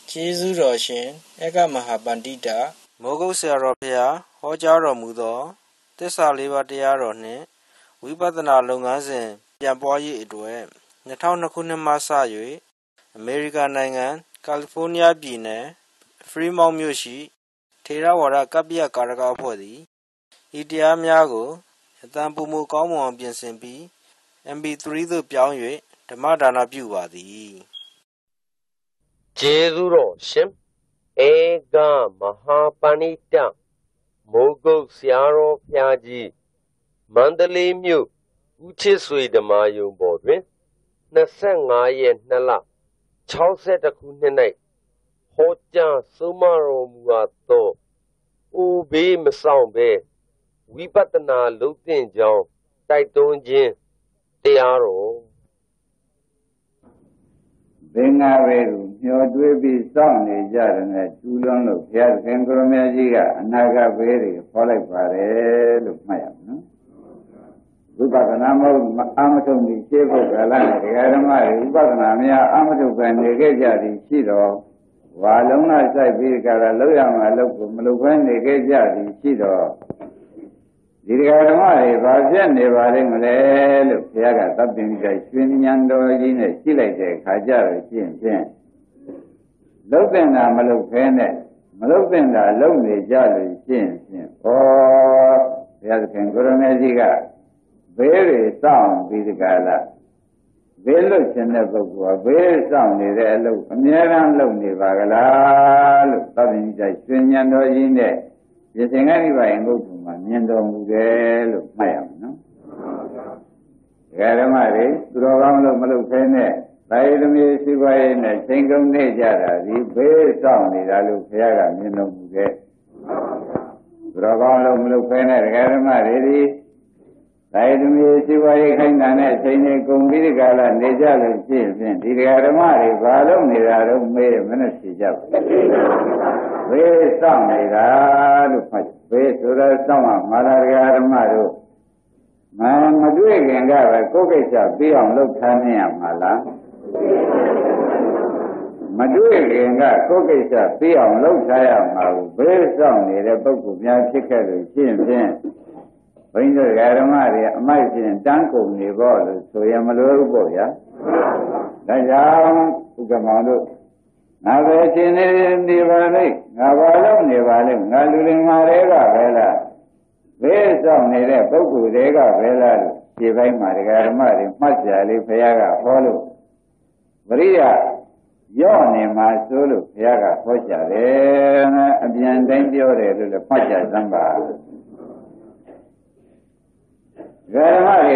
ကျေးဇူးတော်ရှင်ဧကမဟာပန္တိတာမိုးကုတ်ဆရာတော်ဖျားဟောကြားတော်မူသောသစ္စာလေးပါးတရားတော်နှင့်ဝိပဿနာလုပ်ငန်းစဉ်ပြန်ပွားရေးအတွက်2002ခုနှစ်မှစ၍အမေရိကန်နိုင်ငံကယ်လီဖိုးနီးယားပြည်နယ်ဖရီမောင့်မြို့ရှိထေရဝါဒကပ္ပိယကာရကအဖွဲ့သည်ဤတရားများကိုအတန်ပုံမကောင်းမွန်အောင်ပြင်ဆင်ပြီး MP3 သို့ပြောင်း၍ဓမ္မဒါနပြုပါသည်ကျေးဇူးတော်ရှင်ဧကမဟာပဏိတမိုးကုတ်ဆရာတော်ဖျားကြီးမန္တလေးမြို့ဦးချစ်ဆွေဓမ္မယုံပေါ်တွင်25ရက်2လ62ခုနှစ်၌ဟောကြားဆုံးမတော်မူအပ်သောအိုဘေးမဆောင်ပဲဝိပဿနာလုပ်သင့်ကြောင်းတိုက်တွန်းခြင်းတရားတော်ဘင်္ဂါဝေကိုမျှော်တွေးပြီးစောင့်နေကြတယ်နဲ့ကျူးလွန်လို့ဘုရားသခင်ကိုရမကြီးကအနာဂတ်ဘေးတွေခေါ်လိုက်ပါတယ်လို့မှတ်ရမယ်နော်ဝိပဿနာမဟုတ်အာမထုံပြီးရှင်းဖို့ကလည်းဒကာဓမ္မတွေဝိပဿနာများအာမထုံပဲနေခဲ့ကြသည်ရှိတော့ဝါလုံးကစိုက်ပြီးကြတာလောက်ရမှာလောက်ကိုမလုပ်ဘဲနေခဲ့ကြသည်ရှိတော့ဒီဒကာဓမ္မတွေဘာဖြစ်နေပါလိမ့်မလဲလို့ဘုရားကသဗ္ဗညိရွှေဉဏ်တော်ကြီးနဲ့ကြည့်လိုက်တဲ့အခါကျတော့ရှင်းဖြင့်လုတ်တဲ့တာမလုတ်ခဲနဲ့မလုတ်တဲ့တာလုံနေကြလို့ရှင်းဖြင့်ဩဘုရားသခင်ကိုရမေကြီးကဘေးတွေစောင့်ပြီးဒီကလာဘေးလွတ်ခြင်းတဲ့ပုဂ္ဂိုလ်ကဘေးစောင့်နေတဲ့အလုပ်အများအားလုပ်နေပါကလားလို့သဗ္ဗညိရွှေဉဏ်တော်ကြီးနဲ့ဒီသင်္ကတိပါရင်ဘုရားမှာမြင်တော်မူတယ်လို့မှတ်ရမယ်နော်။ဒကာဓမ္မတွေသူတော်ကောင်းလို့မလုပ်ခဲနဲ့ဒါရသမီးရှိပါရဲ့နဲ့ချိန်ကုန်နေကြတာဒီဘေးဆောင်နေတာလို့ဘုရားကမြင်တော်မူတယ်။သူတော်ကောင်းလို့မလုပ်ခဲနဲ့ဒကာဓမ္မတွေဒီဒါရသမီးရှိပါရဲ့ခိုင်းတာနဲ့ချိန်နေကုန်ပြီးဒီကလာနေကြလို့ရှိရင်ဒီဒကာဓမ္မတွေဘာလို့နေတာတော့မေးမနဲ့ဖြေကြပါဘေးဆောင်နေတာလို့မှတ်ဘေးဆိုတော့စောင့်မှာမာရဂဓမ္မတို့မတွေ့ခင်ကပဲကိုယ်ကိစ္စပြီးအောင်လုပ်ထားနေရမှာလားမတွေ့ခင်ကကိုယ်ကိစ္စပြီးအောင်လုပ်ထားရမှာကိုဘေးဆောင်နေတဲ့ပုဂ္ဂိုလ်များဖြစ်ခဲ့လို့ရှင်းဖြင့်ဘိန်းတို့ဓမ္မတွေအမိုက်ဖြင့်တန်းကုန်နေဖို့လို့ဆိုရင်မလိုဘူးပေါ့ဗျာဒါကြောင့်ဥက္ကမောင်တို့ငါပဲရှင်နေပါလိမ့်ငါဘာလို့နေပါလိမ့်ငါလူတွေငါတွေကပဲလားဘေးဆောင်နေတဲ့ပုဂ္ဂိုလ်တွေကပဲလားလို့ဒီဘက်မှာဒကာဓမ္မတွေမှတ်ကြလေးဘုရားကဟောလို့ပရိယရော့နေမှာဆိုလို့ဘုရားကဟောကြတယ်အပြန်တိုင်းပြောတယ်လို့လည်းမှတ်ကြစမ်းပါဒကာဓမ္မတွေ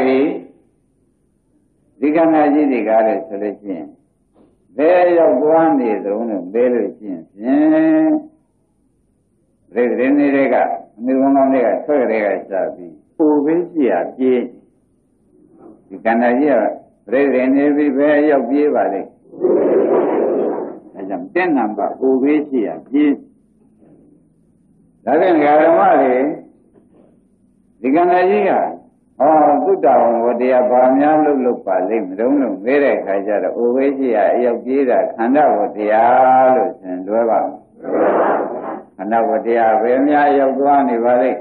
ဒီကံကြီးတွေကလည်းဆိုလို့ရှိရင်ဘယ်ရောက်သွားနေသလုံးလို့မဲလို့ရှိရင်ဖြင့်ဒီရင်းနေတွေကအမျိုးကောင်းတွေကဆွဲကြတဲ့ကစပြီးပူပြီးကြည့်ရပြေးဒီကန္တာကြီးကပြိရင်းနေပြီးဘယ်ရောက်ပြေးပါလိမ့်အဲကြောင့်တဲ့နံပါတ်ပူပြီးကြည့်ရပြေးဒါဖြင့်ဓမ္မတွေဒီကန္တာကြီးကသုတ္တဝံဝတရားဘာများလုပ်ပါလိမ့်မတုံးလို့မဲတဲ့ခါကျတော့အိုဝေးကြီးအရောက်ပြေးတာခန္ဓာဝတရားလို့ဆိုရင်လွဲပါမယ်ခန္ဓာဝတရားဘယ်များရောက်သွားနေပါလိမ့်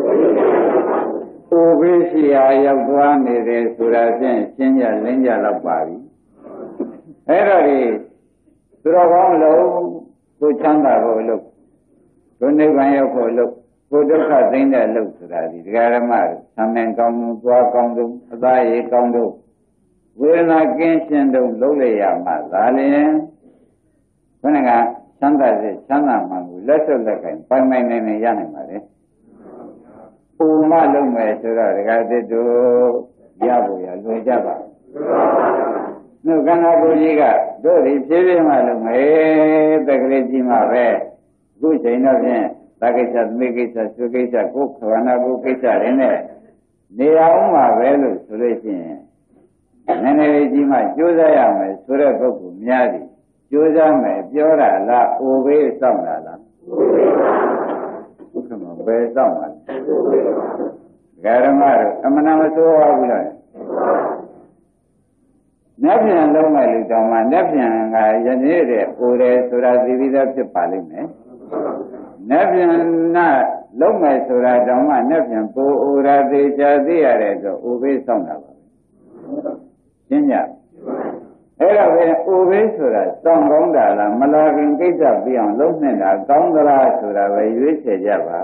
အိုဝေးကြီးအရောက်သွားနေတယ်ဆိုတာဖြင့်ရှင်းကြလင်းကြတော့ပါပြီအဲ့တော့ဒီသူတော်ကောင်းလို့ကိုချမ်းသာဖို့လို့ကိုနိဗ္ဗာန်ရောက်ဖို့လို့ကိုဒုက္ခသိမ့်တဲ့လို့ဆိုတာဒီဒကာရမတို့ဆံမင်ကောင်းမှုသွားကောင်းဆုံးအသားရည်ကောင်းဆုံးဝေဒနာကင်းရှင်းတော့လုပ်ရရမှာဒါလျင်ခဏကချမ်းသာစေချမ်းသာမှန်ကိုလက်စွပ်လက်ကင်ပိုင်ပိုင်နိုင်နိုင်ရနိုင်ပါလေပူမလုံးမယ်ဆိုတော့ဒကာသစ်တို့ရဖို့ရလွယ်ကြပါနှုတ်ခန္ဓာကိုယ်ကြီးကတို့ဒီဖြည်းဖြည်းမှလုံးမယ်တက်ကလေးကြီးမှပဲအခုချိန်တော့ဖြင့်သာကိစ္စသမိကိစ္စသုကိစ္စကိုယ်ခန္ဓာကိုယ်ကိစ္စတွေနဲ့နေအောင်မှာပဲလို့ဆိုလို့ရှိရင်နည်းနည်းလေးကြီးမှကြိုးစားရမယ်ဆိုတဲ့ပုဂ္ဂိုလ်များသည်ကြိုးစားမယ်ပြောတာလားအိုဘေးစောင့်တာလားဘုရားမဘယ်စောင့်ပါလဲဓမ္မတို့အမှန်မဆိုးပါဘူးလား nắpပြန်လုံးမဲ့လူတော်မှာနပ်ပြန်ကယနေ့တဲ့အိုတယ်ဆိုတာသိပြီးသားဖြစ်ပါလိမ့်မယ်နပ်ပြန်နာလုံးမဲ့ဆိုတာတော်မှနပ်ပြန်ပိုအိုရာသေးချာသိရတဲ့အတွက်အိုဘေးဆောင်တာပါရှင်းကြအဲ့တော့ပဲအိုဘေးဆိုတာစောင့်ကောင်းတာလားမလာခင်ကိစ္စပြအောင်လုံးနေတာကောင်းသလားဆိုတာပဲရွေးချယ်ကြပါ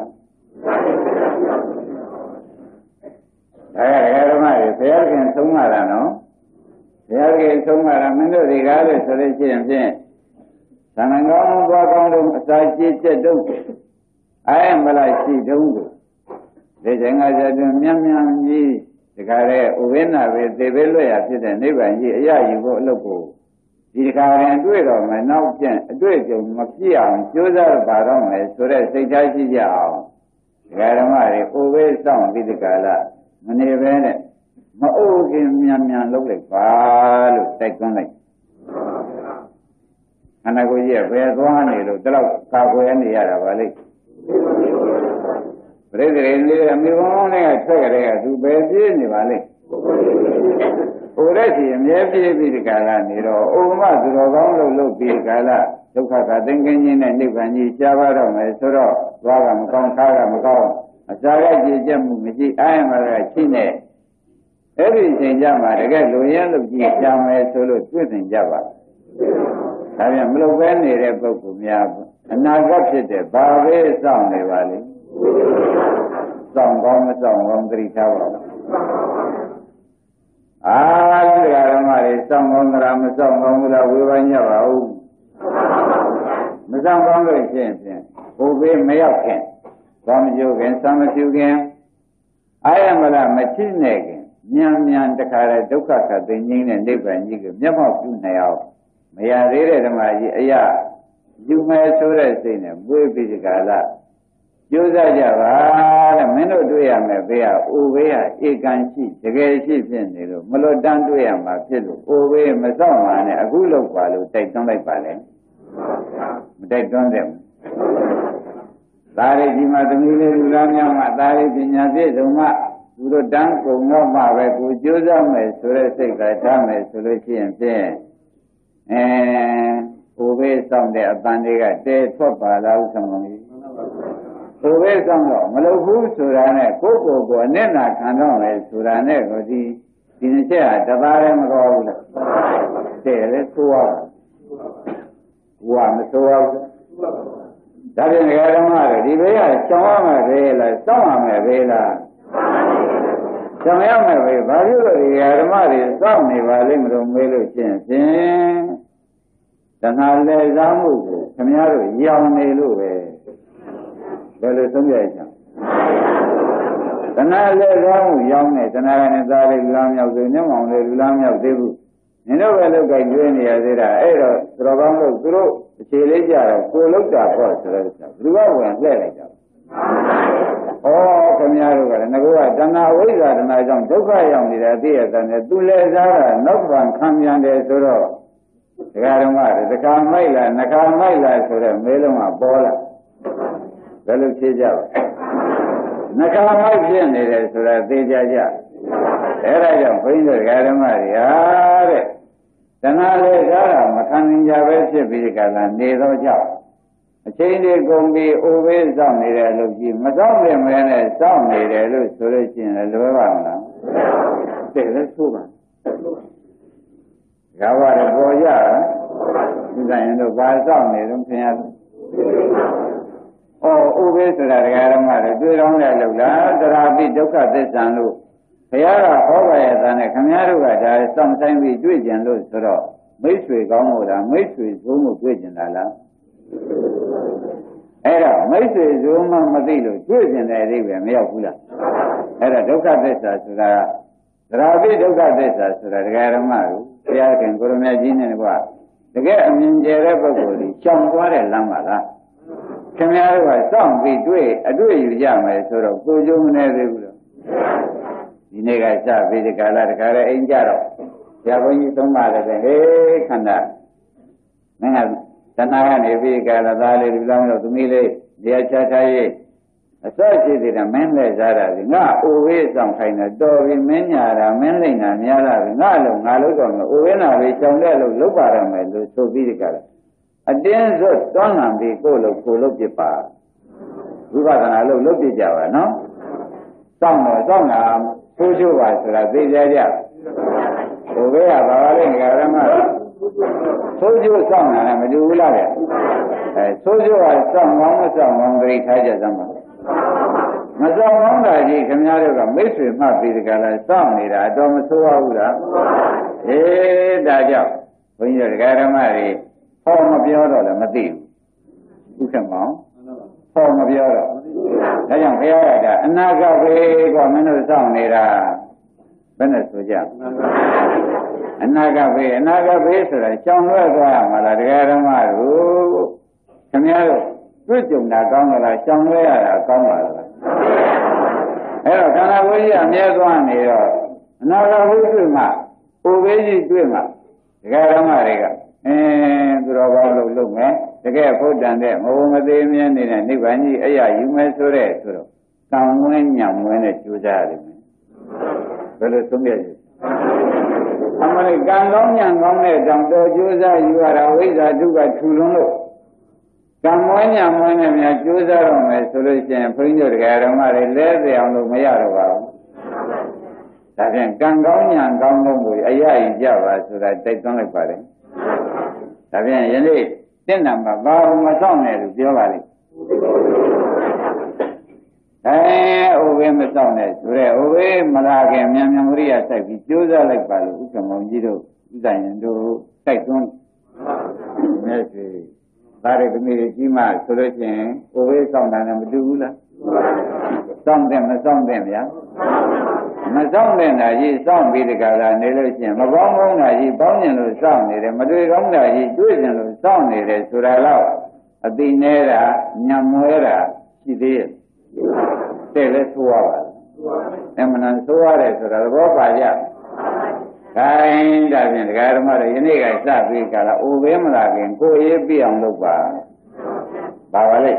ဓမ္မတွေဘုရားခင်ဆုံးမတာနော်ဘုရားခင်ဆုံးမတာမင်းတို့ဒီကားလို့ဆိုလို့ရှိရင်ဖြင့်သံဃာကောင်းသွားကောင်းလို့အစာကြည့်ချက်တော့အဲမလားရှိတုံးကိုဒီချိန်ကကျတော့မြန်ကြီးဒီကားရဲ့ဥဝိနာပဲသေပဲလွတ်ရဖြစ်တဲ့နိဗ္ဗာန်ကြီးအရယူဖို့အလုပ်ကိုဒီကားရင်တွေ့တော့မယ်နောက်ကျင့်အတွေ့အကြုံမပြည့်အောင်ကြိုးစားပါတော့မယ်ဆိုတဲ့စိတ်ထားရှိကြအောင်ဓမ္မတွေဥဝိဆောင်ပြီးဒီကာလမနေပဲနဲ့မအိုခင်မြန်လုပ်လိုက်ပါလို့တိုက်တွန်းလိုက်ခန္ဓာကိုယ်ကြီးကဘယ်သွားနေလို့ဒီလောက်ကာကွယ်နေရတာပါလိမ့်ပြိတ္တိလေးအမိဘုံလေးကထွက်ကြတဲ့ကသူပဲပြေးနေပါလိမ့်ဟိုတဲ့စီအမြဲပြေးပြီးဒီကာလနေတော့ဥပမာသူတော်ကောင်းလို့ပြီးကာလဒုက္ခကသင်္ကင်းကြီးနဲ့နိဗ္ဗာန်ကြီးရှားပါတော့မယ်ဆိုတော့သွားကမကောင်းခါကမကောင်းအစာရကြည်ကြမှုမရှိအာရမရရှိနေအဲ့ဒီအချိန်ကြမှာတကယ်လူရင်းလို့ကြည်ကြမယ်ဆိုလို့တွေ့တင်ကြပါဒါပြန်မလုပ်ပဲနေတဲ့ပုဂ္ဂိုလ်များအနာဂတ်ဖြစ်တဲ့ဘာပဲစောင့်နေပါလိမ့်စောင့်ကောင်းမစောင့်ကောင်းသတိထားပါဒီဓမ္မတွေစောင့်ကောင်းသလားမစောင့်ကောင်းဘူးလားဝေဖန်ကြပါဦးမစောင့်ကောင်းလို့ရှိရင်ဖြင့်ဘုဘေးမရောက်ခင်ဘာမကြိုခင်သံမဖြူခင်အာရမလမချိနဲ့ခင်မြန်တခါလေဒုက္ခခတ်သိငိမ့်တဲ့နိဗ္ဗာန်ကြီးကိုမျက်မှောက်ပြုနိုင်အောင်မရသေးတဲ့ဓမ္မကြီးအရာယူမယ်ဆိုတဲ့စိတ်နဲ့ပွေးပြီးဒီကလာကြိုးစားကြပါတဲ့မင်းတို့တွေ့ရမယ်ဘေးကအိုဘေးကဧကန်ရှိတကယ်ရှိဖြစ်နေလို့မလွတ်တမ်းတွေ့ရမှာဖြစ်လို့အိုဘေးမစောင့်ပါနဲ့အခုလောက်ပါလို့တိုက်တွန်းလိုက်ပါလေမတိုက်တွန်းတယ်သာရိတိမှာသမီးလေးလူသားများမှာသာရိပညာပြည့်စုံမှသူတို့တန်းကုန်တော့မှပဲကိုကြိုးစားမယ်ဆိုတဲ့စိတ်ကထားမယ်ဆိုလို့ရှိရင်ဖြင့်ဟိုဘေးဆောင်တဲ့အပန်းတွေကတဲထွက်ပါလားဥစ္စာမကြီးဟိုဘေးဆောင်တော့မလုပ်ဘူးဆိုတာနဲ့ကိုယ့်ကိုယ်ကိုအနစ်နာခံတော့မယ်ဆိုတာနဲ့ကိုဒီနှစ်ချက်ဟာတသားလည်းမတော်ဘူးလားတဲ့လေဆိုရဘူးဝါမဆိုရဘူးဒါဖြင့်ဓမ္မတွေဒီဘေးကရှောင်ရမယ်ပဲလားစောင့်ရမယ်ပဲလားရှောင်ရမယ်ပဲဘာဖြစ်လို့ဒီဓမ္မတွေစောင့်နေပါလိမ့်မလို့မေးလို့ရှိရင်ဖြင့်တဏှာလဲစားမှုကိုခင်ဗျားတို့ရောင်နေလို့ပဲဘယ်လိုသုံးရကြလဲတဏှာလဲစားမှုရောင်နေတဏှာနဲ့သားလေးလူလားမြောက်ဆိုညောင်းအောင်လေးလူလားမြောက်သေးဘူးနင်တို့ပဲလောက်ကကျွေးနေရသေးတာအဲ့တော့သတော်ကောင်းလို့သူတို့အခြေလေးကြတော့ကိုလောက်တာပေါ့ဆိုတော့ဘယ်လိုဝင်လှည့်လိုက်ကြခင်ဗျားတို့ကလည်းငါကတဏှာဝိဇ္ဇာတဏှာကြောင့်ဒုက္ခရောက်နေတာသိရတဲ့သူလဲစားတာနောက်ပြန်ခံပြန်တယ်ဆိုတော့ဒကာဓမ္မတွေဒကာမိုက်လားနကာမိုက်လားဆိုတော့မေးလုံးကပေါ်လာဘယ်လိုဖြေကြလဲနကာမိုက်ဖြစ်နေတယ်ဆိုတာသိကြကြအဲ့ဒါကြောင့်ဘုန်းကြီးတို့ဒကာဓမ္မတွေဟာတဲ့တဏှာလေးစားတာမခံနိုင်ကြပဲဖြစ်ပြီးကြတာနေတော့ကြောက်အချိန်လေးကုန်ပြီးအိုဘေးစောင့်နေတယ်လို့ကြည့်မစောင့်ပြင်မဲနဲ့စောင့်နေတယ်လို့ဆိုလို့ရှိရင်လွယ်ပါမလားတဲ့လည်းဆိုပါဒါပါတော့ပေါ်ကြဒီတိုင်းတော့ဘာစောင့်နေတော့ခင်ဗျာအိုဘေးဆိုတာဒကာဓမ္မတွေတွေ့တော့လည်းလို့လားသရာပိဒုက္ခသစ္စာလို့ဘုရားကဟောပါရဲ့သားနဲ့ခင်ဗျားတို့ကဒါစောင့်ဆိုင်ပြီးတွေ့ကြံလို့ဆိုတော့မိတ်ဆွေကောင်းလို့လားမိတ်ဆွေဇုံးလို့တွေ့ကြံတာလားအဲ့တော့မိတ်ဆွေဇုံးမှမသိလို့တွေ့ကြံတဲ့အသေးပဲမရောက်ဘူးလားအဲ့တော့ဒုက္ခသစ္စာဆိုတာသရာပိဒုက္ခသစ္စာဆိုတာဒကာဓမ္မတို့ဘုရားခင်ကိုရမကြီးနဲ့ကွာတကယ်အမြင်ကျတဲ့ပုဂ္ဂိုလ်ကြီးရှောင်သွားတဲ့လမ်းပါလားခင်ဗျားတို့ကစောင့်ပြီးအတွေ့ယူကြမယ်ဆိုတော့ကိုကျုံမနေသေးဘူးလားဒီနေ့ကစပြီးဒီကာလတခါလည်းအိမ်ကြတော့ဆရာဘုန်းကြီးသုံးပါတယ်ဟေးခန္ဓာမင်းကတဏှာကနေပြီးကာလသားလေးလူလောင်းတော့သမီးလေးတရားချထားရေး sai chi thì là men le ra ra thì ngã ô về xong khai là to vì men nhà ra men lên là nhà ra ngã lúc còn ô về nào vì trong đây lúc vào rồi mà lúc số vi cả ở đến rồi toàn làm thì cô lúc chỉ pa vì vậy là lúc chỉ chào nó xong là số số vào là gì ra ô về à vào đây cái đó mà số số xong là mìnhดูlà số số là xong mong cái khai ra xong mà xong mong là gì không nhớ được mấy chuyện mà vì cái là xong này đã cho một số áo đó đã cho bây giờ cái đó mà thì không mà biểu đó là mất tiêu cũng không mong không mà biểu đó thế chẳng phải là anh nào cái của mình nó xong này là bên này số giờ anh nào cái số là trong đó mà là cái đó mà không nhớ được cuối cùng là con là trong đó là con màအဲ့တော့ခန္ဓာကိုယ်ကြီးအမြဲသွားနေတော့အနာဂတ်ဝိသုမှာဥပေကြီးတွေ့မှာဒကာဓမ္မတွေကသူတော်ကောင်းလုပ်မယ်တကယ်ဖုဒ္ဒံတဲ့မဘုံမသေးမြဲနေတဲ့နိဗ္ဗာန်ကြီးအရာယူမယ်ဆိုတော့ကံဝင်းညံဝင်းနဲ့ကြိုးစားရတယ်ဘယ်လိုသုံးရလဲအမှန်ကံကောင်းညံကောင်းတဲ့တောင်တော်ကြိုးစားယူရတာဝိဇ္ဇာဒုက္ခထူလွန်းလို့ကံမွေးညံမွေးနဲ့များကြိုးစားတော့မယ်ဆိုလို့ရှိရင်ဘုန်းကြီးတို့တရားတော်မှာလည်းလဲသေးအောင်လို့မရတော့ပါဘူး။ဒါဖြင့်ကံကောင်းညံကောင်းမှုကိုအရရင်ကြပါဆိုတာတိုက်တွန်းလိုက်ပါတယ်။ဒါဖြင့်ယနေ့တင့်နံပါတ်ဘာမှမဆောင်နဲ့လို့ပြောပါလိမ့်။ဥပ္ပေမဆောင်နဲ့ဆိုတဲ့ဥပ္ပေမလာခင်မြန်မြန်ဝိရိယစိုက်ပြီးကြိုးစားလိုက်ပါလို့ဥက္ကမောင်ကြီးတို့ဥဒ္ဒယံတို့တိုက်တွန်းမြဲစီဒါရကမိကြီးမှဆိုလို့ရှိရင်ကိုယ်ဝေးဆောင်တာနဲ့မတူဘူးလားစောင့်တယ်မစောင့်တယ်ဗျာမစောင့်တဲ့နာကြီးစောင့်ပြီးဒီကလာနေလို့ရှိရင်မပေါင်းကောင်းတာကြီးပေါင်းကျင်လို့စောင့်နေတယ်မတွေ့ကောင်းတာကြီးတွေ့ကျင်လို့စောင့်နေတယ်ဆိုတာတော့အသိနေတာညံမွဲတာရှိသေးရဲ့တဲ့လဲဆိုရပါလားအမှန်တန်ဆိုရတယ်ဆိုတာသဘောပါကြခိုင်းဒါဖြင့်ဒကာဓမ္မတွေယနေ့ကစပြီးကြလားအိုဘေးမလာခင်ကိုယ်ရေးပြအောင်လုပ်ပါဘာပါလဲ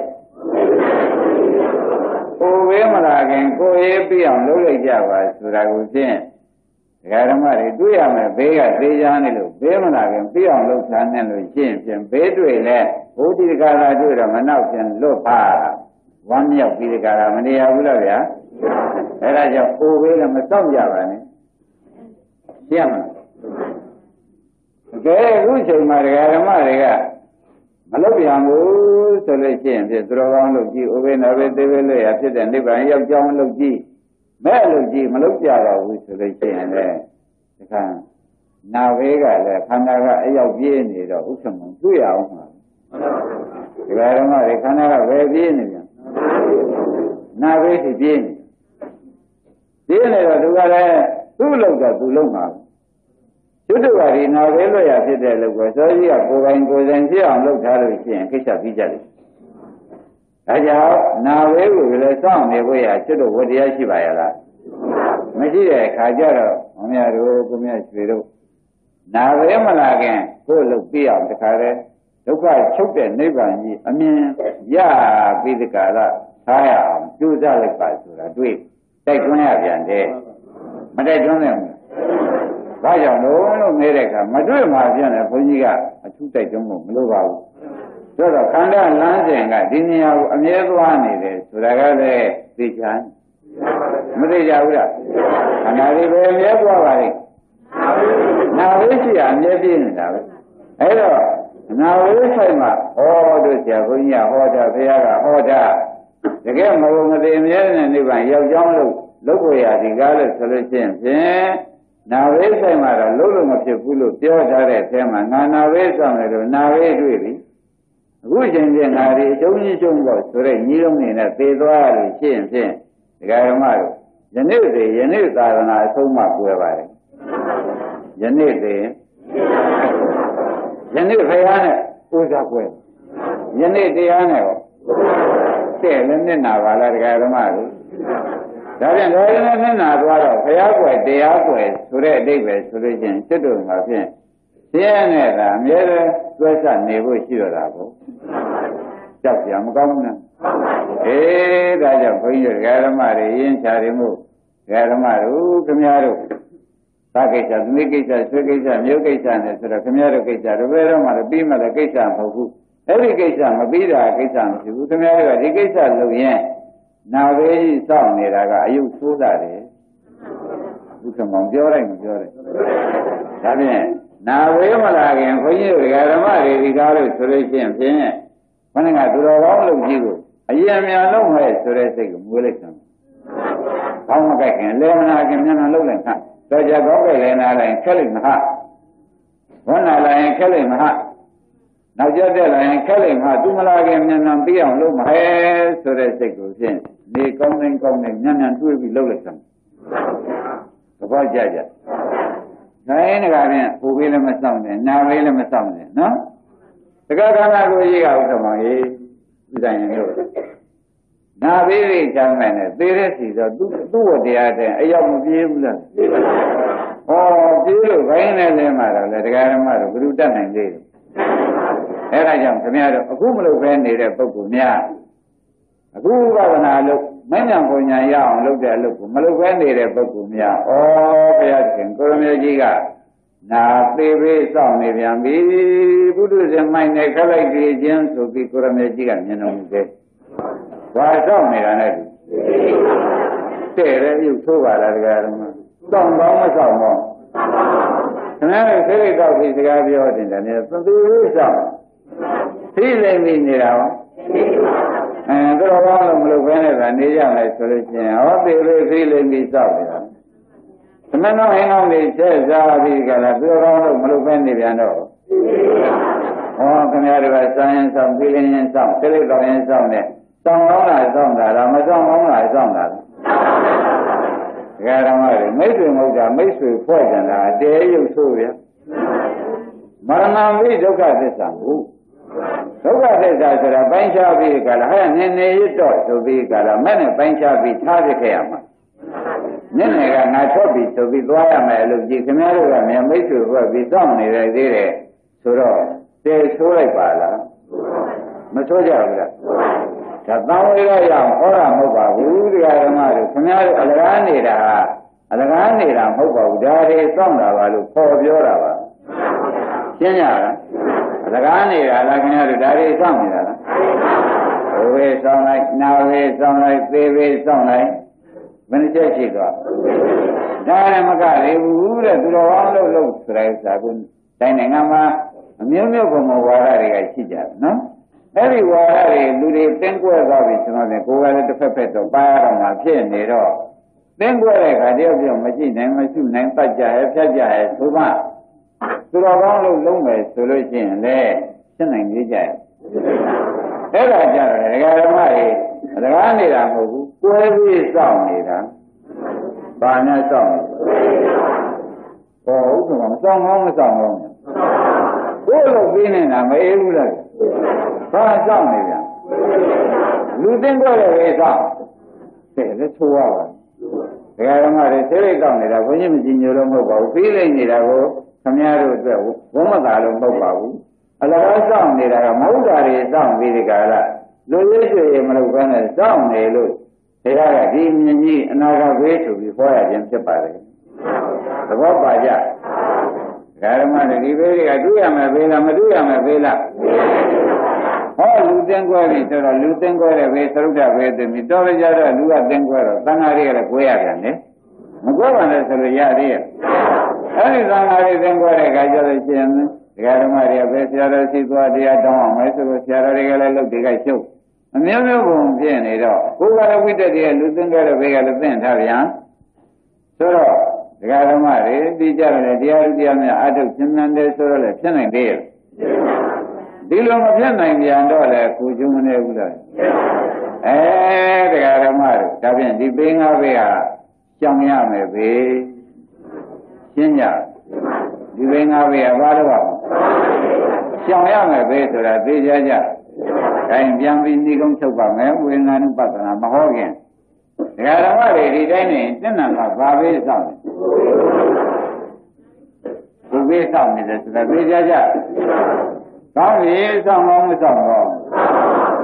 အိုဘေးမလာခင်ကိုယ်ရေးပြအောင်လုပ်လိုက်ကြပါဆိုတာကိုဖြင့်ဒကာဓမ္မတွေတွေ့ရမယ်ဘေးကသေးချာနေလို့ဘေးမလာခင်ပြအောင်လုပ်တာနဲ့လို့ရှင်းဖြင့်ဘေးတွေ့လဲဘုဒ္ဓဒီကရာတွေ့တော့မနောက်ဖြင့်လွတ်ပါဝမ်းမြောက်ပြီးဒီကရာမနေရဘူးလားဗျာအဲဒါကြောင့်အိုဘေးလည်းမစောင့်ကြပါနဲ့ရှင်းမလားကဲအခုချိန်မှာဒကာဓမ္မတွေကမလုပ်ပြန်ဘူးဆိုလို့ရှိရင်ဖြင့်သူတော်ကောင်းလုပ်ကြည့်ဥပေနာပဲသေးပဲလို့ရဖြစ်တဲ့နိဗ္ဗာန်ရောက်ကြောင်းလုပ်ကြည့်မဲ့လုပ်ကြည့်မလုပ်ကြပါဘူးဆိုလို့ရှိရင်လည်းဒီခါနာဝေးကလည်းခန္ဓာကအရောက်ပြေးနေတော့ဥက္ကမတွေ့ရအောင်မှာဒကာဓမ္မတွေခန္ဓာကပဲပြေးနေပြန်နာဝေးစီပြေးနေတော့သူကလည်းသူ့လောက်တော့သူ့လုံးမှာကျွတ်တော်ရီနာဝဲလို့ရဖြစ်တဲ့လို့ကိုစောကြီးကကိုယ်ပိုင်ကိုယ်ဆိုင်ဖြစ်အောင်လုပ်ထားလို့ရှိရင်ခိစ္စပြီးကြတယ်။ဒါကြောင့်နာဝဲကိုလည်းစောင့်နေဖို့ရကျွတ်တော်ဝတရားရှိပါရဲ့လား။မရှိတဲ့အခါကျတော့ဘုရားတို့ကိုမြတ်ရွှေတို့နာဝဲမလာခင်ကိုယ်လုပ်ပြအောင်တခါတည်းဒုက္ခချုပ်တဲ့နိဗ္ဗာန်ကြီးအမြင်ရပြီးဒီကရထားရအောင်ကြိုးစားလိုက်ပါဆိုတာတွေ့တိုက်တွန်းရပြန်တယ်။မတိုက်တွန်းနိုင်ဘူး။ဘာကြောင့်လို့မေးတဲ့အခါမတွေ့မှပြန်တယ်ဘုန်းကြီးကအထူးတိုက်တွန်းဖို့မလိုပါဘူး။ဆိုတော့ခန္ဓာလမ်းစဉ်ကဒီနေရာကိုအမြဲသွားနေတယ်ဆိုတာကလည်းသိချင်မသိကြဘူးလား။ခန္ဓာလေးပဲအမြဲသွားပါလိမ့်။နာဝိရှိအမြဲပြည့်နေတာပဲ။အဲတော့နာဝိဆိုင်မှာဟောတို့ဆရာဘုန်းကြီးကဟောတာဘုရားကဟောတာတကယ်မဟုတ်မသိအမြဲနဲ့နိဗ္ဗာန်ရောက်ကြောင်းလို့ကိုရဒီကားလို့ဆိုလို့ရှိရင်ဖြင့်နာဝိဆိုင်မှာတော့လို့မဖြစ်ဘူးလို့ပြောထားတဲ့အထဲမှာငါနာဝိဆောင်တယ်လို့နာဝိတွေ့ပြီအခုချိန်ချင်းငါဒီအကျုံးကြီးကျုံးတော့ဆိုတဲ့ညီလုံးနေနဲ့သေသွားလို့ရှိရင်ဖြင့်ဒကာဓမ္မတို့ယနေ့သာသနာအဆုံးမှကွယ်ပါတယ်ယနေ့ဖယားနဲ့ဥစ္စာကွယ်ယနေ့တရားနဲ့ဟောတဲ့လည်းမျက်နာပါလားဒကာဓမ္မတို့ဒါပြန်တော်ရင်လည်းမျက်နာသွားတော့ဘုရားကွယ်တရားကွယ်ဆိုတဲ့အဓိပ္ပာယ်ဆိုလို့ချင်းစစ်တို့မှာဖြင့်တရားနဲ့သာအမြဲတမ်းသွဲဆက်နေဖို့ရှိတော့တာကိုကြောက်ကြမကောင်းဘူးနော်ဒါကြောင့်ဘုန်းကြီးတို့ဓမ္မတွေရင်းချတယ်မို့ဓမ္မတို့ခင်ဗျားတို့သာကိစ္စသမီးကိစ္စဆွေကိစ္စမျိုးကိစ္စနဲ့ဆိုတော့ခင်ဗျားတို့ကိစ္စတို့ဘယ်တော့မှပြီးမှလည်းကိစ္စမဟုတ်ဘူးအဲ့ဒီကိစ္စမပြီးတာကိစ္စမရှိဘူးခင်ဗျားတို့ကဒီကိစ္စလုပ်ရင်နာဝေးကြီးစောင့်နေတာကအယုတ်ဆိုးတာတယ်ဘုရားမောင်ပြောလိုက်မပြောလိုက်ဒါဖြင့်နာဝေးမလာခင်ဘုန်းကြီးတို့ဓမ္မတွေဒီကားလို့ဆိုလို့ရှိရင်ဖြင့်ခဏကသူတော်ကောင်းလုပ်ကြီးကိုအရင်မြန်လုံးမဲ့ဆိုတဲ့စိတ်ကိုမွေးလိုက်တယ်။ကောင်းမကြိုက်ခင်လေမနာခင်မြန်မြန်လုံးလိုက်ခါတော့ကြကောင်းကြိုက်လဲနာလိုက်ခက်လိုက်မဟာဝဏ္ဏလာရင်ခက်လိုက်မဟာနောက်ကျတဲ့လာရင်ခက်လိုက်မဟာသူမလာခင်မြန်မြန်ပြီးအောင်လုပ်မဟဲဆိုတဲ့စိတ်ကိုဖြင့်နေကောင်းနေမြန်မြန်တွေးပြီးလုပ်လိုက်တယ်။သဘောကျကြ။နိုင်နေကြဖြင့်ပူပြီးလည်းမဆောင်နဲ့နာပြီးလည်းမဆောင်နဲ့နော်။တက္ကသနာကိုကြီးကဥစ္စာမောင်ကြီးဒီတိုင်းလို့နာပြီးပြီချမ်းမယ်နဲ့သေတဲ့စီတော့သူ့ဝတရားတဲ့အရောက်မပြေးဘူးလားဟောပြေးလို့ခိုင်းနေလဲမှာတော့လေတရားဓမ္မတော့ဘယ်လိုတတ်နိုင်သေးလဲအဲဒါကြောင့်ခင်ဗျားတို့အခုမလုပ်ဘဲနေတဲ့ပုဂ္ဂိုလ်များအခုဝဒနာလို့မဉ္ဇဉ်ပုံညာရအောင်လုပ်တဲ့အလုပ်ကိုမလုပ်ဘဲနေတဲ့ပုဂ္ဂိုလ်များဩဘုရားသခင်ကိုရမေကြီးကနာသေးသေးစောင့်နေပြန်ပြီဘုဒ္ဓဇင်မိုင်းနဲ့ခက်လိုက်ကြည့်ခြင်းဆိုပြီးကိုရမေကြီးကမြင်တော်မူတယ်ဘာစောင့်နေတာလဲတဲ့ရဲပြုတ်ထိုးပါလားတရားဓမ္မစောင့်ကောင်းမစောင့်ကောင်းခင်ဗျားတို့စိတ်တော့ပြီးစကားပြောတင်တယ်နဲ့သူလေးစောင့်သိလိမ့်မိနေတာရောတော်ကောင်းလို့မလုပ်ဘဲနဲ့ကနေကြမယ်ဆိုလို့ချင်းဟောသေးသေးသိလိမ့်ပြီးစောင့်နေတာသမဏေဟင်းကောင်းလေးချက်စားပြီးကြလားတော်ကောင်းလို့မလုပ်ဘဲနေပြန်တော့ဟောခင်ဗျားတို့ကစမ်းရင်စောင့်ပြီးရင်စောင့်စိတ်တော့ရင်စောင့်နဲ့စောင့်ကောင်းတာစောင့်တာလားမစောင့်ကောင်းတာစောင့်တာလားဓမ္မတွေမိတ်ဆွေမဟုတ်တာမိတ်ဆွေဖွဲ့ကြတာအတဲရုပ်ဆိုးရမရဏဝိဒုက္ခသစ္စာဘူးဒုက္ခသစ္စာဆိုတာပိုင်းခြားပြီးကြလားဟဲ့နည်းနည်းရတော့ဆိုပြီးကြလားမဲ့နဲ့ပိုင်းခြားပြီးထားပြခဲ့ရမှာနည်းနည်းကငါထွက်ပြီးဆိုပြီးသွားရမယ်လို့ကြည်ခင်ဗျားတို့ကမြန်မိတ်ဆွေဖွဲ့ပြီးစောင့်နေရသေးတယ်ဆိုတော့တဲဆိုးလိုက်ပါလားမဆိုးကြဘူးလားဒါသံဝေရရအောင်ဟောတာမဟုတ်ပါဘူးတရားဓမ္မတို့ခင်ဗျားတို့အလကားနေတာမဟုတ်ပါဘူးဒါတွေစောင့်တာပါလို့ခေါ်ပြောတာပါရှင်းကြလားအလကားနေတာလားခင်ဗျားတို့ဒါတွေစောင့်နေတာလားဘဝေစောင့်လိုက်နာဝေစောင့်လိုက်သေဝေစောင့်လိုက်ဘယ်နှချက်ရှိသွားဒါလည်းမကသေးဘူးတဲ့သူတော်ကောင်းလို့ဆိုတဲ့ဥစ္စာကိုတိုင်းနိုင်ငံမှာအမျိုးမျိုးဘုံဝါဒတွေကရှိကြတယ်နော်အဲ့ဒီဝါဒတွေလူတွေတင်းကွဲသွားပြီကျွန်တော်လည်းကိုယ်ကလည်းတစ်ဖက်ဖက်တော့ပါရတော့မှဖြစ်နေတော့တင်းကွဲတဲ့ခါတယောက်ပြောမရှိနိုင်မရှိနိုင်တတ်ကြရဲ့ဖြတ်ကြရဲ့ဆိုမှသူတော်ကောင်းလို့လုံးမယ်ဆိုလို့ရှိရင်လည်းဖြစ်နိုင်ကြရဲ့အဲ့ဒါကြတော့ဒကာဓမ္မတွေဒကာနေတာမဟုတ်ဘူးကွဲပြီးစောင့်နေတာဘာနဲ့စောင့်လဲဟောဥစ္စာမစောင့်ကောင်းမစောင့်ကောင်းဘို့လို့ပြီးနေတာမအေးဘူးလားဘာစောင့်နေပြန်လူသိမ်းတော့လေစောင့်တဲ့လက်ထိုးရပါဒကာဓမ္မတွေသိလိုက်တော့နေတာဘုန်းကြီးမကြည်ညိုလို့မဟုတ်ပါဘူးပြီးလိုက်နေတာကိုခမည်းတော်အတွက်ဘုံမသာလို့မဟုတ်ပါဘူးအလကားစောင့်နေတာကမဟုတ်တာတွေစောင့်ပြီးဒီကလာလူရွေးရွှေမလုပ်ဘဲနဲ့စောင့်နေလို့ဒါကဒီမြင်ကြီးအနာဂတ်ဘေးဆိုပြီးဟောရခြင်းဖြစ်ပါတယ်သဘောပါကြဓမ္မတွေဒီဘေးတွေကတွေ့ရမယ်ဘေးလားမတွေ့ရမယ်ဘေးလားဟောလူသင်္ကွဲပြီဆိုတော့လူသင်္ကွဲတဲ့ဘေးသရုပ်တဲ့ဘေးသိပြီတော်ရကြတော့လူကသင်္ကွဲတော့သံဃာတွေကလည်းကိုရပြန်တယ်မကွဲပါနဲ့ဆိုလို့ရသေးရဲ့အဲ့ဒီသံဃာတွေသင်္ကွဲတဲ့ခါကျတော့ရှင်ဒကာဓမ္မတွေကပဲဆရာတော်ရှိသွားတရားတောင်းအောင်မယ်ဆိုလို့ဆရာတော်တွေကလည်းလုပ်တွေကရှုပ်အမျိုးမျိုးပုံဖြစ်နေတော့ကိုယ်ကလည်းဝိတ္တတွေလူသင်္ကွဲတဲ့ဘေးကလည်းသင်ထားပြန်ဆိုတော့ဒကာဓမ္မတွေဒီကြတယ်တရားဥတရားများအထုတ်ရှင်မြန်တယ်ဆိုတော့လည်းဖြစ်နိုင်သေးရဲ့ဒီလိုမဖြစ်နိုင်ပြန်တော့လေကိုကျုံမနေဘူးလားတရားဓမ္မတွေဒါဖြင့်ဒီဘေးငါးဘေးဟာကြောင်ရမယ်ဘေးရှင်းကြဒီဘေးငါးဘေးကဘာလို့ပါကြောင်ရမယ်ဘေးဆိုတာသိကြကြတိုင်းပြန်ပြီးနှီးကုန်းချုပ်ပါမယ်ဝိညာဉ်ဥပဒနာမဟောခင်တရားဓမ္မတွေဒီတိုင်းနေတဏ္ဍာမှာဘာဘေးဆောင်ဘုဘေးဆောင်နေတယ်ဆိုတာသိကြကြကောင်းပြီစောင့်ကောင်းမစောင့်ကောင်း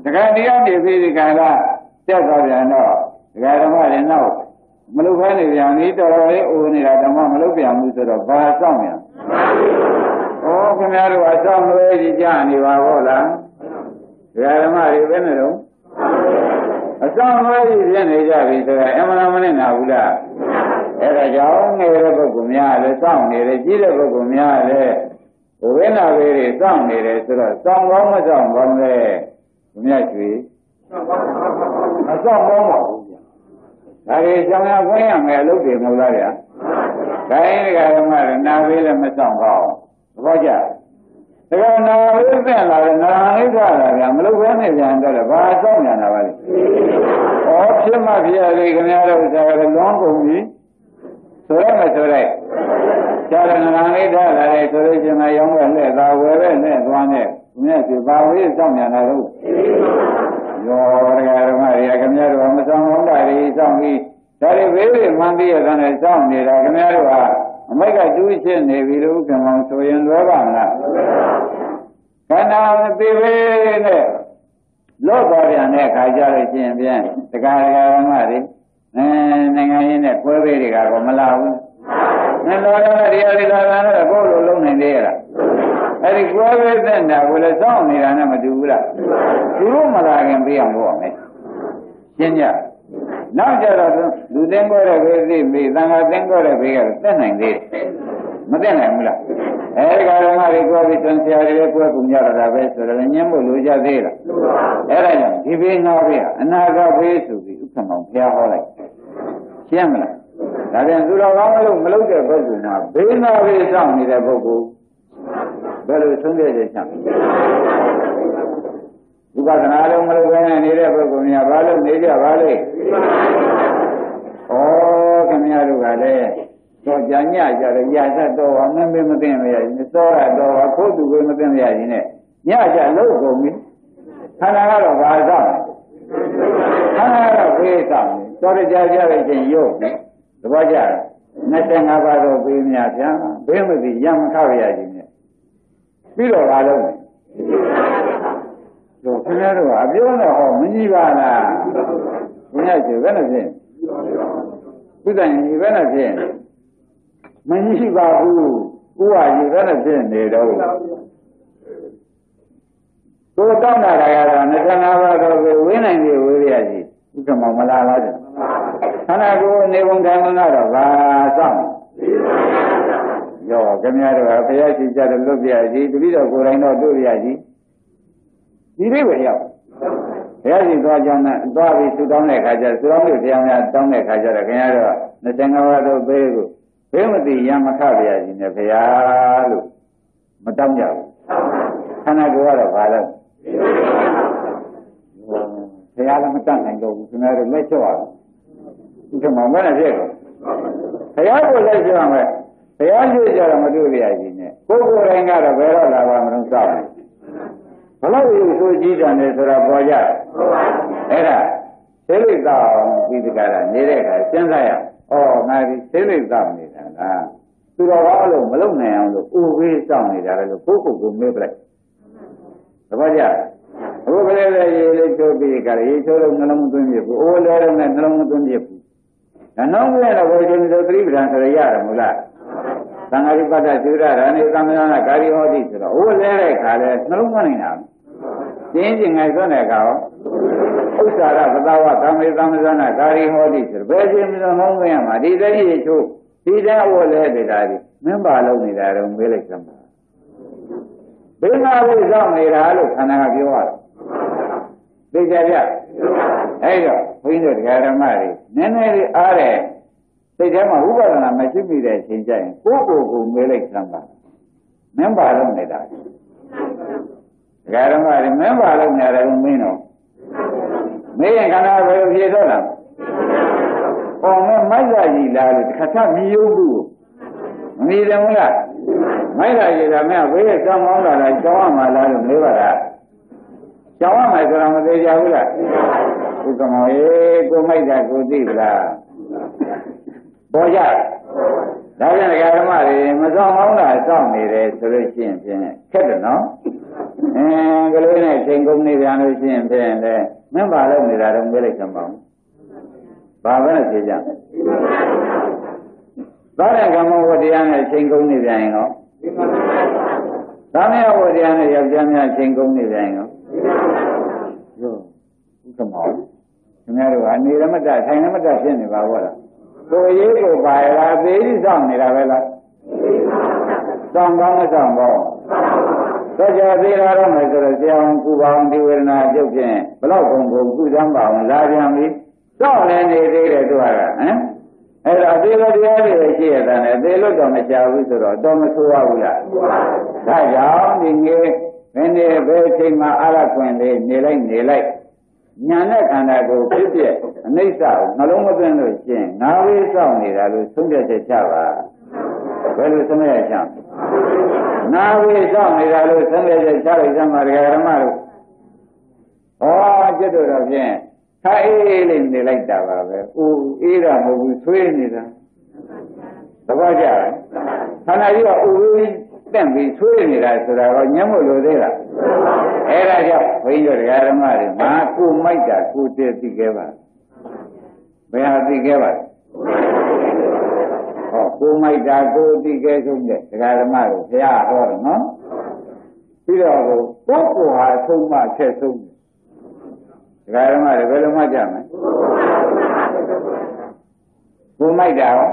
cái đi ăn thì vì cái là chắc có chuyện đó cái đó mà đến đâu mà lúc phải đi ăn đi rồi u này là mà lúc đi ăn thì rồi ba xong nhỉ ô cái này là xong rồi đi chơi đi vào là cái đó mà đi bên này đâu xong rồi đi chơi này chơi thì em làm cái nào cũng được cái đó cháu nghe được cái cũng nhà để xong này để chỉ được cái cũng nhà để bên nào về để xong này để rồi xong không mà xong không để cũng nhà chuyện mà xong không mà cái trong nhà có nhà mẹ lúc tiền đâu ra vậy cái mà nào về là mà xong không có chưa cái nào về là nào ấy ra là lúc về này là là ba xong nhà nào vậy option mà bây giờ thì cái nhà đâu ra cái loan cũng gì số đấy mà số đấy cho nên là ấy ra là đây số đấy nhưng mà giống vậy là tao về đấy này toàn này nghe thì ba về xong nhà nào đâu rồi cái nhà đó mà xong không đại đi xong đi đại về về mang đi ở đây xong đi ra cái nhà đó mấy cái chú trên này vì lúc cái mong số yên rồi bạn là cái nào đi về này lót vào nhà này khai ra rồi chuyện bien cái mà đi ngày này quay về thì cả còn mà lao nên lo ra đi là có lâu này đi làအဲ့ဒီကွဲပဲတဲ့နာကိုလည်းစောင့်နေတာနဲ့မတူဘူးလားသူတို့မလာခင်ပြအောင်ပေါ့မယ်ရှင်းကြနောက်ကြတော့လူသိန်းကိုတဲ့ဘေးသိပြီသံဃာသိန်းကိုတဲ့ဘေးကတက်နိုင်သေးတယ်မတက်နိုင်ဘူးလားအဲဒီကဓမ္မတွေကိုပြီးတန်ဆရာတွေကိုယ်ကူကြရတာပဲဆိုတော့ညှင်းဖို့လိုကြသေးလားအဲ့ဒါကြောင့်ဒီဘေးငါဘေးကအနာဂတ်ဘေးဆိုပြီးဥက္ကမောင်ဘုရားဟောလိုက်ရှင်းမလားဒါပြန်သူတော်ကောင်းလို့မလုပ်တဲ့ပုဂ္ဂိုလ်မှာဘေးငါဘေးစောင့်နေတဲ့ပုဂ္ဂိုလ်ဘယ်လိုဆုံးဖြတ်ချက်ချဥပဒနာလုံးမလုပ်ဘဲနဲ့နေတဲ့ပုဂ္ဂိုလ်များဘာလို့နေကြပါလဲဩခင်ဗျားတို့ကလည်းတော့ကြာညကြတယ်ရာဇတ်တော့မင်းမသိမရဘူးစောရတော့ခိုးသူကိုမသိမရရင်နဲ့ညကြလို့ကုန်ပြီခန္ဓာကတော့ဘာသာခန္ဓာကတော့ဖေးဆောင်စောရကြကြတဲ့ချင်းရုပ်သဘောကျ25ပါးတော့ပေးမြဗျာဘေးမသိရမခရရခြင်းနဲ့ပြီးတော့ဘာလို့တော့ခင်ဗျားတို့အပြောတော့ဟောမကြီးပါလားဘုရားရှင်ဘယ်နဲ့ဖြစ်ဘုဒ္ဓရင်ဘယ်နဲ့ဖြစ်မကြီးပါဘူးဥပါကြီးဘယ်နဲ့ဖြစ်နေတော့ကိုတောင်းတာကတော့25ပါးတော့ဝင်းနိုင်ပြီဝေးရကြီးဥက္ကမောမလာလားတဲ့ခန္ဓာကိုယ်နေပုံတိုင်းကတော့ဘာစောင့်ရောခင်ဗျားတို့ကဘုရားရှိကြတယ်လွတ်ပြကြီးတပည့်တော်ကိုယ်တိုင်တော့တို့ပြကြီးဒီလေးပဲရောက်ဘုရားရှိသွားကြနဲ့သွားပြီးသူတောင်းတဲ့ခါကျသူတော်မျိုးတရားများတောင်းတဲ့ခါကျတော့ခင်ဗျားတို့25ပါးတော့ဘေးကိုဘေးမသိရမခပြကြီးနဲ့ဘုရားလို့မတောင်းကြဘူးခန္ဓာကိုယ်ကတော့ဘာလဲဘုရားလည်းမတတ်နိုင်တော့ဘူးခင်ဗျားတို့လက်ချော့ရဘူးဒီမှာမနဲ့ဖြစ်တော့ဘုရားကိုလက်ချော့ရမယ်ဘုရားရှိကြတော့မတွေ့ရကြီးနဲ့ကိုယ်ကိုယ်တိုင်ကတော့ဘယ်တော့လာပါမလို့စောင့်တယ်ဘလို့ယူဆိုကြည့်တယ်ဆိုတာပေါ်ကြအဲ့ဒါသိလိသာပြီးတကယ်နေတဲ့အခါစဉ်းစားရငါဒီသိလိသာနေတာလားသူတော်ဘာလို့မလုပ်နိုင်အောင်လို့ဥပေးစောင့်နေတာလဲလို့ကိုယ့်ကိုယ်ကိုမေးပလိုက်သဘောကျအခုကလေးလေးရေလေးချိုးပြီးကြရေချိုးလို့နှလုံးသွင်းပြဘူးအိုးလဲတော့နဲ့နှလုံးမသွင်းပြဘူးနှလုံးသွင်းတော့ဘယ်ချိန်ဆိုသတိပဋ္ဌာန်ဆိုရရတယ်မဟုတ်လားသံဃာရိပတ္တသုရရဏိသမဏနာကာရီဟောတိဆိုတော့အိုးလဲတဲ့ခါလဲနှလုံးမနိုင်တာကျင်းကျင်ငယ်စွန်းတဲ့ခါရောဥစ္စာရပသဝသမေသမဇနာကာရီဟောတိဆိုတော့ဘယ်ချိန်မှနှလုံးသွင်းရမှာဒီတည်းရေချိုးဒီတည်းအိုးလဲနေတာဒီမင်းပါလုံးနေတာတော့မေးလိုက်စမ်းပါဘယ်မှာလို့စောင့်နေတာလို့ခန္ဓာကပြောရတယ်သိကြကြအဲ့တော့ဘုန်းကြီးတို့တရားဓမ္မတွေနည်းနည်းလေးအားတဲ့စိတ်ထဲမှာဥပဒနာမရှိမိတဲ့အချိန်ကျရင်ကိုယ့်ကိုယ်ကိုမေးလိုက်စမ်းပါမင်းပါလို့နေတာတရားဓမ္မတွေမင်းပါလို့နေတယ်မင်းတော့မေးရင်ခန္ဓာဘယ်လိုဖြေတော့လားမမိုက်လာကြီးလားလို့တစ်ခါချမြည်ရုံဘူးမမြည်တယ်မလားမိုက်လာကြီးကမင်းဘေးရဲ့ကြောင်းကောင်းလာတာကြောင်းရမှာလားလို့မေးပါလားကြောင်းရမှာဆိုတော့မသေးကြဘူးလားဥက္ကမောကိုမိုက်တာကိုသိပလားပေါ်ကြဒါပြန်ဓမ္မတွေမဆောင်ကောင်းတာစောင့်နေတယ်ဆိုလို့ရှိရင်ဖြင့်ခက်တယ်နော်ကလေးနဲ့ချိန်ကုန်နေပြန်လို့ရှိရင်ဖြင့်လေမင်းပါလို့နေတာတော့မေးလိုက်ကြပါဦးဘာပဲနဲ့ဖြေကြသာရကမ္မဝတရားနဲ့ချိန်ကုန်နေပြန်ရင်ရောသာမယဝတရားနဲ့ယောက်ျားများချိန်ကုန်နေပြန်ရင်ရောယောဥက္ကမောခင်ဗျားတို့ကနေရမတထိုင်ရမတဖြစ်နေပါဘောလားကိုရေးကိုပါရလားသေးကြီးစောင့်နေတာပဲလားစောင့်ကောင်းမစောင့်ဘောတော့ကြသေးတာတော့မယ်ဆိုတော့ဆရာဝန်ကုပါအောင်ဒီဝေဒနာပြုတ်ဖြင့်ဘလောက်ကုန်ကုန်ကုသမ်းပါအောင်လာပြန်ပြီစောင့်နေနေသေးတယ်သူကဟမ်အဲ့တော့အသေးလိုတရားတွေရှိရတဲ့နဲ့အသေးလို့တော့မချဘူးဆိုတော့တော့မဆိုးရဘူးလားဒါကြောင့်ဒီငယ်မင်းတွေဘယ်ချိန်မှအာရခွင်လေးနေလိုက်ညာနဲ့ခန္ဓာကိုဖြစ်ဖြစ်အနိစ္စကိုနှလုံးမသွင်းလို့ရှင်ငါးဝေးစောင့်နေတာလို့သုံးပြချက်ချပါဘယ်လိုသုံးပြချက်ချငါးဝေးစောင့်နေတာလို့သုံးပြချက်ချလိုက်သမှာဒကာဓမ္မတို့ဟောจิตတို့တော့ဖြင့်ခိုင်းလေးနေလိုက်တာပါပဲ။ဦးအေးတာမဟုတ်ဘူးဆွေးနေတာ။သဘောကျလား။ခန္ဓာကြီးကဦးတက်ပြီးဆွေးနေတာဆိုတာကညံ့မို့လို့သေးလား။အဲဒါကြောင့်ဘုန်းကြီးတို့ဓမ္မတွေမာကိုမိုက်တာကိုတည်သိခဲ့ပါ။ဘယ်ဟာသိခဲ့ပါလဲ။ဟောကိုမိုက်တာကိုသိခဲ့ဆုံးတဲ့ဓမ္မတွေဘုရားဟောတယ်နော်။ပြီးတော့ကိုကိုဟာဆုံးမချက်ဆုံးဒကာဓမ္မတွေဘယ်လိုမှကြမလဲကိုမိုက်တာရော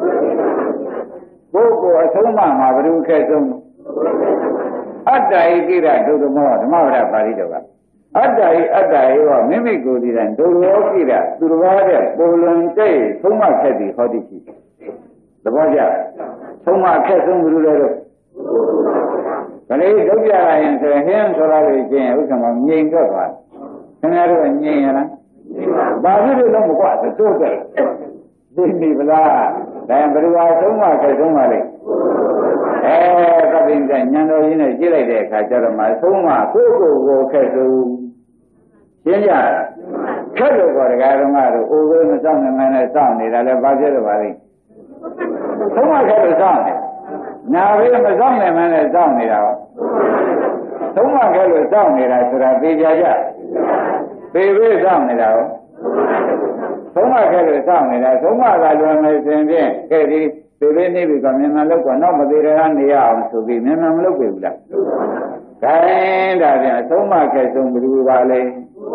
ကိုအဆုံးမမှာဘယ်လိုခက်ဆုံးအတ္တဟိကိရဒုက္ခမောဓမ္မဝရပါဠိတော်ကအတ္တဟိရောမိမိကိုယ်ဒီတိုင်းဒုက္ခယောကိရသူတစ်ပါးတဲ့ပုံလွန်တဲ့ဆုံးမခက်သည်ဟောတိရှိသဘောကျဆုံးမခက်ဆုံးဘယ်လိုလဲတော့ကလေးဒုက္ခရရင်ဆိုရင်ဟင်းဆိုလာလို့ချင်းဥစ္စာမငြိမ်တော့သွားခင်ဗျားတို့ငြိမ်ရလားဘာဖြစ်လို့လုံးမကွာသို့တယ်သိပြီဗလားဒါဘယ်လိုအားဆုံးမခဲ့ဆုံးမလဲသဗ္ဗိဉ္စဉာဏ်တော်ကြီးနဲ့ကြည့်လိုက်တဲ့အခါကျတော့မှဆုံးမကိုခဲ့ဆုံးရှင်းကြခက်လို့ခေါ်တရားတော်ကတော့အိုးကိုမစောင့်နိုင်နဲ့စောင့်နေတာလဲဘာဖြစ်လို့ပါလဲဆုံးမခဲ့လို့စောင့်နေနာဘေးမစောင့်နိုင်နဲ့စောင့်နေတာပါဆုံးမခဲ့လို့စောင့်နေတာဆိုတာသိကြကြပေဘေးစောင့်နေတာရောသုံးမခဲ့လို့စောင့်နေတာသုံးမကလွန်မယ်ဆိုရင်ကဲဒီပေဘေးနေပြီကမြန်မာလောက်ကတော့မသေးရနေရအောင်ဆိုပြီးမြန်မာမလုပ်ပြီဘူးလားခိုင်းဒါပြန်သုံးမခဲ့ဆုံးဘယ်လိုပါလဲ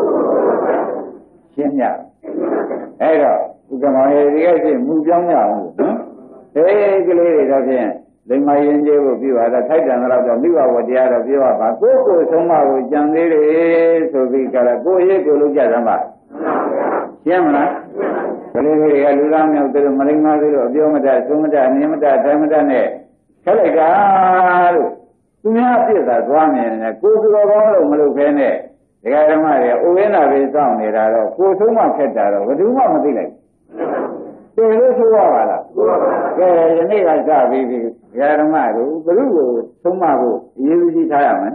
ရှင်းပြအဲ့တော့ဥက္ကမောရေဒီကရှိမူပြောင်းရအောင်နော်ကလေးတွေတော့ဖြင့်လိမ္မာရင်ကျေးဖို့ပြီးပါတော့ထိုက်တန်တော့မိဘဝတရားတော့ပြောပါကိုဆုံးမကိုကြံသေးတယ်ဆိုပြီးကြတော့ကိုရေးကိုလုပ်ကြသမှာရှင်းမလားကလေးတွေကလူသားမျိုးတို့မလိမ္မာသေးလို့အပြောမတတ်သုံးမတတ်အမြင်မတတ်ဓမ္မတတ်နဲ့ခက်လိုက်တာလို့သူများပြစ်တာသွားမြင်တယ်ကိုယ်တော်ကောင်းလို့မလုပ်ခဲနဲ့ဒကာဓမ္မတွေဥဝိနာပဲစောင့်နေတာတော့ကိုယ်ဆုံးမခက်တာတော့ဘယ်သူမှမသိလိုက်တယ်လို့ဆိုရပါလားကဲယနေ့ကစပြီးဒီဓမ္မတို့ဘုရုကိုဆုံးမဖို့အရေးကြီးထားရမယ်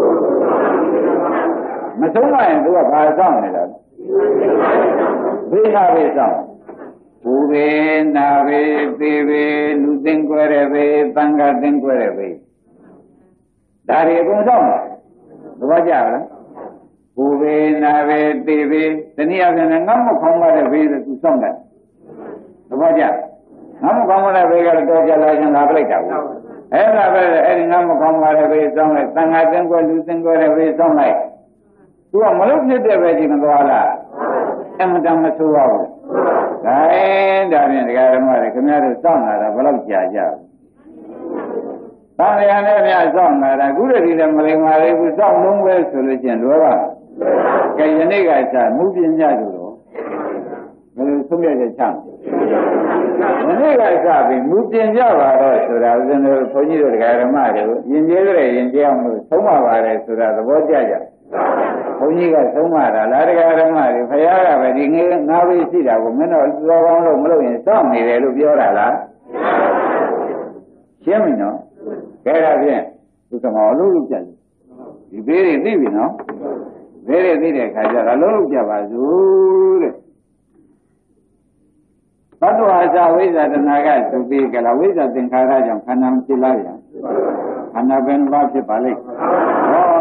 မဆုံးမရင်သူကဘာစောင့်နေတာဘေးနာဘေးစောင့်ဘူဘေနာဘေသေဘေလူသိင်္ကွဲတဲ့ဘေသံဃာသိင်္ကွဲတဲ့ဘေဒါတွေအကုန်စောင့်တယ်သဘောကျလားဘူဘေနာဘေသေဘေတနည်းအားဖြင့်ငတ်မခေါင်းပါတဲ့ဘေးသူစောင့်တယ်သဘောကျငါမကောင်းတဲ့ဘေးကတော့ကြလာခြင်းလာပလိုက်တာဘူးအဲ့ဒါပဲအဲ့ဒီငါမကောင်းတဲ့ဘေးစောင်းလိုက်သံဃာသင်္ကွယ်လူသင်္ကွယ်တဲ့ဘေးစောင်းလိုက်သူကမလို့ဖြစ်တဲ့ဘေးကြီးမသွားလားအမှန်တမ်းမဆိုးပါဘူးဒါဒါဖြင့်ဒကာဓမ္မတွေခင်ဗျားတို့စောင့်လာတာဘယ်လောက်ကြာကြလဲတန်လျာနဲ့များစောင့်လာတာခုတည်းကလည်းမလိမ္မာလေးဘူးစောင့်လုံးပဲဆိုလို့ချင်းလွယ်ပါကဲယနေ့ကစမူပညာတို့တော့ဘယ်လိုဆုံးဖြတ်ချက်ချမလဲဒီကစပြီးမူပြင်ကြပါတော့ဆိုတာဦးဇင်းတို့ဘုန်းကြီးတို့ဓမ္မတွေကိုယဉ်ကျေးကြတယ်ယဉ်ကျေးအောင်လို့သုံးပါပါတယ်ဆိုတာသဘောကျကြဘုန်းကြီးကသုံးပါတာလားဓမ္မတွေဖယားကပဲဒီငယ်ငါးဝိရှိတာကိုမင်းတို့တော်ကောင်းလို့မလို့ရင်စောင့်နေတယ်လို့ပြောတာလားရှင်းပြီနော်ကဲဒါဖြင့်ဥက္ကမောလုံးလုံးကြတယ်ဒီဘေးတွေသိပြီနော်ဘေးတွေသိတဲ့ခါကျတော့လုံးလုံးကြပါစို့တဲ့ဘတ်တော်အစာဝိဇ္ဇာတဏှာကသုတိကလာဝိဇ္ဇာသင်္ခါရကြောင့်ခန္ဓာဖြစ်လာပြန်ခန္ဓာဘယ်နှပါဖြစ်ပါလိမ့်ဟော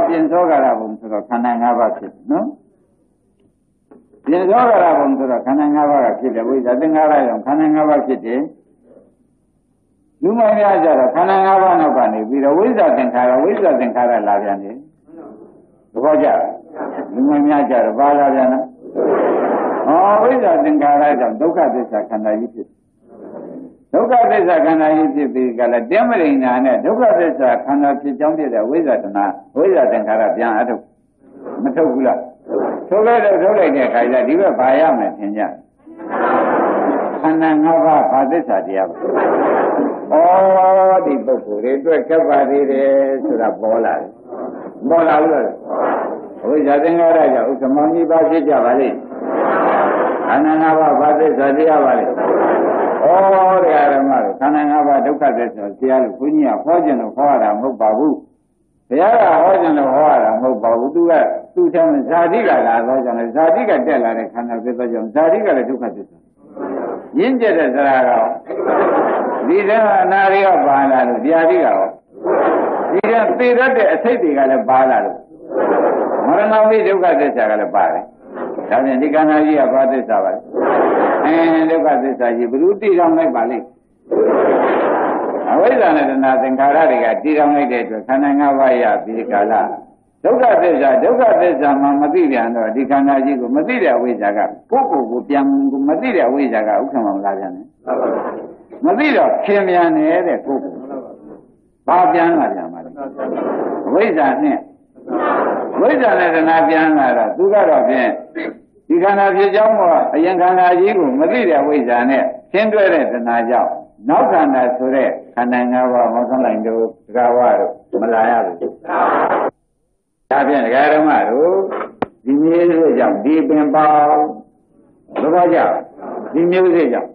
ပြင်သောကရဘုံဆိုတော့ခန္ဓာ၅ပါးဖြစ်နော်ပြင်သောကရဘုံဆိုတော့ခန္ဓာ၅ပါးကဖြစ်တယ်ဝိဇ္ဇာသင်္ခါရကြောင့်ခန္ဓာ၅ပါးဖြစ်တယ်လူမိုင်းများကြတော့ခန္ဓာ၅ပါးနောက်ကနေပြီးတော့ဝိဇ္ဇာသင်္ခါရလာပြန်တယ်သဘောကျလူမိုင်းများကြတော့ဘာလာပြန်လဲဝိဇ္ဇာသင်္ခါရကြောင့်ဒုက္ခသစ္စာခန္ဓာကြီးဖြစ်ဒုက္ခသစ္စာခန္ဓာကြီးဖြစ်ပြီးကလည်းတင်းမရိဏာနဲ့ဒုက္ခသစ္စာခန္ဓာဖြစ်ကြောင်းဖြစ်တဲ့ဝိဇ္ဇာတဏဝိဇ္ဇာသင်္ခါရပြန်အထုတ်မထုတ်ဘူးလားထုတ်လိုက်တဲ့အခါကျဒီဘက်ဘာရမယ်ထင်ကြခန္ဓာ၅ပါးဘာသစ္စာတရားပဲဒီပုဂ္ဂိုလ်တွေတွေ့ကပ်ပါသေးတယ်ဆိုတာပေါ်လာတယ်ပေါ်လာလို့ဝိဇ္ဇာသင်္ခါရကြောင့်ဥက္ကမောင်ကြီးပါဖြစ်ကြပါလိမ့်ခန္ဓာ၅ပါးဘာသစ္စာတရားပါလိမ့်တရားဓမ္မတို့ခန္ဓာ၅ပါးဒုက္ခသစ္စာတရားလို့ဘုန်းကြီးကဟောခြင်းလို့ဟောရတာမဟုတ်ပါဘူးဘုရားကဟောခြင်းလို့ဟောရတာမဟုတ်ပါဘူးသူ့ထဲမှာဇာတိကလာတော့ကြောင့်ဇာတိကတက်လာတဲ့ခန္ဓာသစ္စာကြောင့်ဇာတိကလည်းဒုက္ခသစ္စာရင်းကျက်တဲ့ဇရာကဒီတဲ့အနာတွေကပါလာလို့ဇာတိကရောဒီကသေရတဲ့အစိတ်တွေကလည်းပါလာလို့မရဏဝိဒုက္ခသစ္စာကလည်းပါတယ်ဒါဖြင့်ဒီခန္ဓာကြီးကဘာသစ္စာပါလဲဒုက္ခသစ္စာကြီးဘယ်လိုတည်ထောင်လိုက်ပါလိမ့်အဝိဇ္ဇာနဲ့တဏှာသင်္ခါရတွေကတည်ထောင်လိုက်တဲ့အတွက်ခန္ဓာ၅ပါးရပြီးကာလဒုက္ခသစ္စာမှမသိပြန်တော့ဒီခန္ဓာကြီးကိုမသိတဲ့အဝိဇ္ဇာကကိုယ့်ကိုယ်ပြန်မသိတဲ့အဝိဇ္ဇာကဥက္ကမလာပြန်တယ်မသိတော့ခင်ပြန်နေတဲ့ကိုယ့်ကိုဘာပြန်လာပြန်ပါလဲအဝိဇ္ဇာနဲ့ဝိဇ္ဇာနဲ့တဏှာပြန်လာတော့သူကတော့ဖြင့်ဒီခန္ဓာဖြစ်ကြောင်းကအရင်ခန္ဓာကြီးကိုမသိတဲ့ဝိဇ္ဇာနဲ့ရှင်းတွဲတဲ့တဏှာကြောင့်နောက်ခန္ဓာဆိုတဲ့ခန္ဓာ၅ပါးမောဆုံးလိုက်တို့သဂဝါတို့မလာရဘူးဒါဖြင့်ဒကာဓမ္မတို့ဒီမျိုးစေ့ကြောင့်ဒီပင်ပေါင်းဘယ်တော့ကြောင့်ဒီမျိုးစေ့ကြောင့်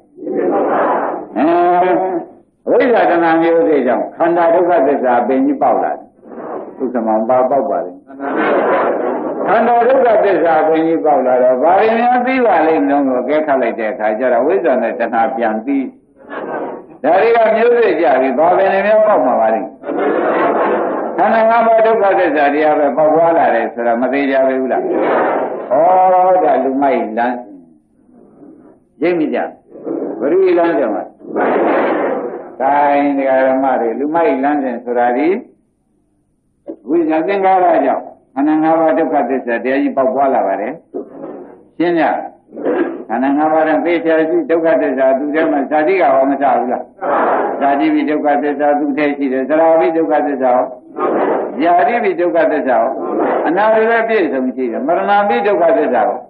ဝိဇ္ဇာတဏှာမျိုးစေ့ကြောင့်ခန္ဓာဒုက္ခသစ္စာပင်ကြီးပေါက်လာတယ်ဥစ္စမောင်ပါပေါက်ပါလေခန္ဓာဒုက္ခသစ္စာပင်ကြီးပေါက်လာတော့ဘာရင်များသိပါလိမ့်မလို့ကိုကဲခတ်လိုက်တဲ့အခါကျတော့ဝိဇ္ဇာနဲ့တဏှာပြန်ပြီးဒါတွေကမျိုးစေ့ကြပြီဘာပင်လည်းပေါက်မှာပါလိမ့်ခန္ဓာ၅ပါးဒုက္ခသစ္စာတရားပဲပေါက်သွားလာတယ်ဆိုတာမသေးကြဘူးလားဒါလူမိုက်လမ်းရိပ်မိကြဘယ်လိုလမ်းကြမှာတိုင်းတရားဓမ္မတွေလူမိုက်လမ်းစဉ်ဆိုတာဒီဝိဇ္ဇာသင်္ခါရကြောင့်ခန္ဓာ၅ပါးဒုက္ခသစ္စာတရားကြီးပေါက်သွားလာပါတယ်ရှင်းကြခန္ဓာ၅ပါးနဲ့သိချာရှိဒုက္ခသစ္စာသူထဲမှာဇာတိကဟောမချဘူးလားဇာတိပြီးဒုက္ခသစ္စာသူထဲရှိတယ်သရာပြီးဒုက္ခသစ္စာဟောဇာတိပြီးဒုက္ခသစ္စာဟောအနာရလည်းပြည့်စုံရှိတယ်မရဏပြီးဒုက္ခသစ္စာဟော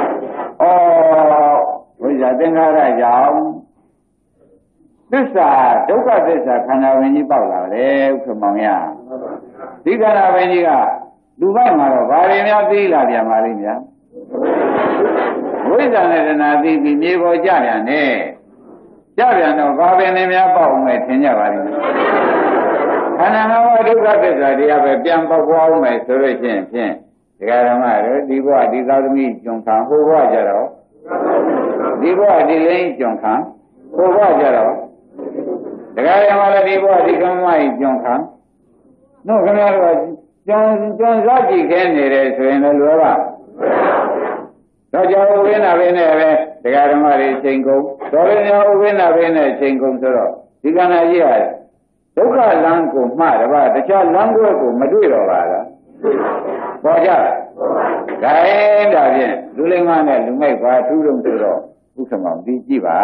ဝိဇ္ဇာသင်္ခါရကြောင့်သစ္စာဒုက္ခသစ္စာခန္ဓာဝင်ကြီးပေါက်လာတယ်ဥက္ကမောင်ရဒီခန္ဓာဝင်ကြီးကလူပိုက်မှာတော့ဘာတွေများသိလာပြန်ပါလိမ့်ဗျာဝိဇ္ဇာနဲ့တဏှာသိပြီးမြေပေါ်ကြပြန်တယ်ကြပြန်တော့ဘာပင်တွေများပေါက်မယ်ထင်ကြပါလိမ့်မယ်ခန္ဓာ၅ပါးဒုက္ခသစ္စာတရားပဲပြန်ပေါက်သွားမယ်ဆိုလို့ရှိရင်ဖြင့်ဒကာဓမ္မတို့ဒီဘဝဒီသာသမီကျွန်ခံဟိုဘဝကြတော့ဒီဘဝဒီလိမ့်ကျွန်ခံဟိုဘဝကြတော့ဒကာဓမ္မလည်းဒီဘဝဒီကမ္မကြီးကျွန်ခံတို့ခင်ဗျားတို့ကျွန်စားကြည့်ခဲနေတယ်ဆိုရင်လည်းလွယ်ပါတော့ကြောင့်ဥပ္ပန္နဘင်းနဲ့ပဲဒကာဓမ္မတွေချိန်ကုန်တော်ရင်ဥပ္ပန္နဘင်းနဲ့ချိန်ကုန်ဆိုတော့ဒီကဏ္ဍကြီးဟာဒုက္ခလမ်းကိုမှတပါတခြားလမ်းကိုမတွေ့တော့ပါလားပေါ်ကြလားဒါရင်ဒါဖြင့်လူလိမ္မာနဲ့လူမိုက်ပါထူးတုံဆိုတော့ဥက္ကမောင်ဒီကြည့်ပါ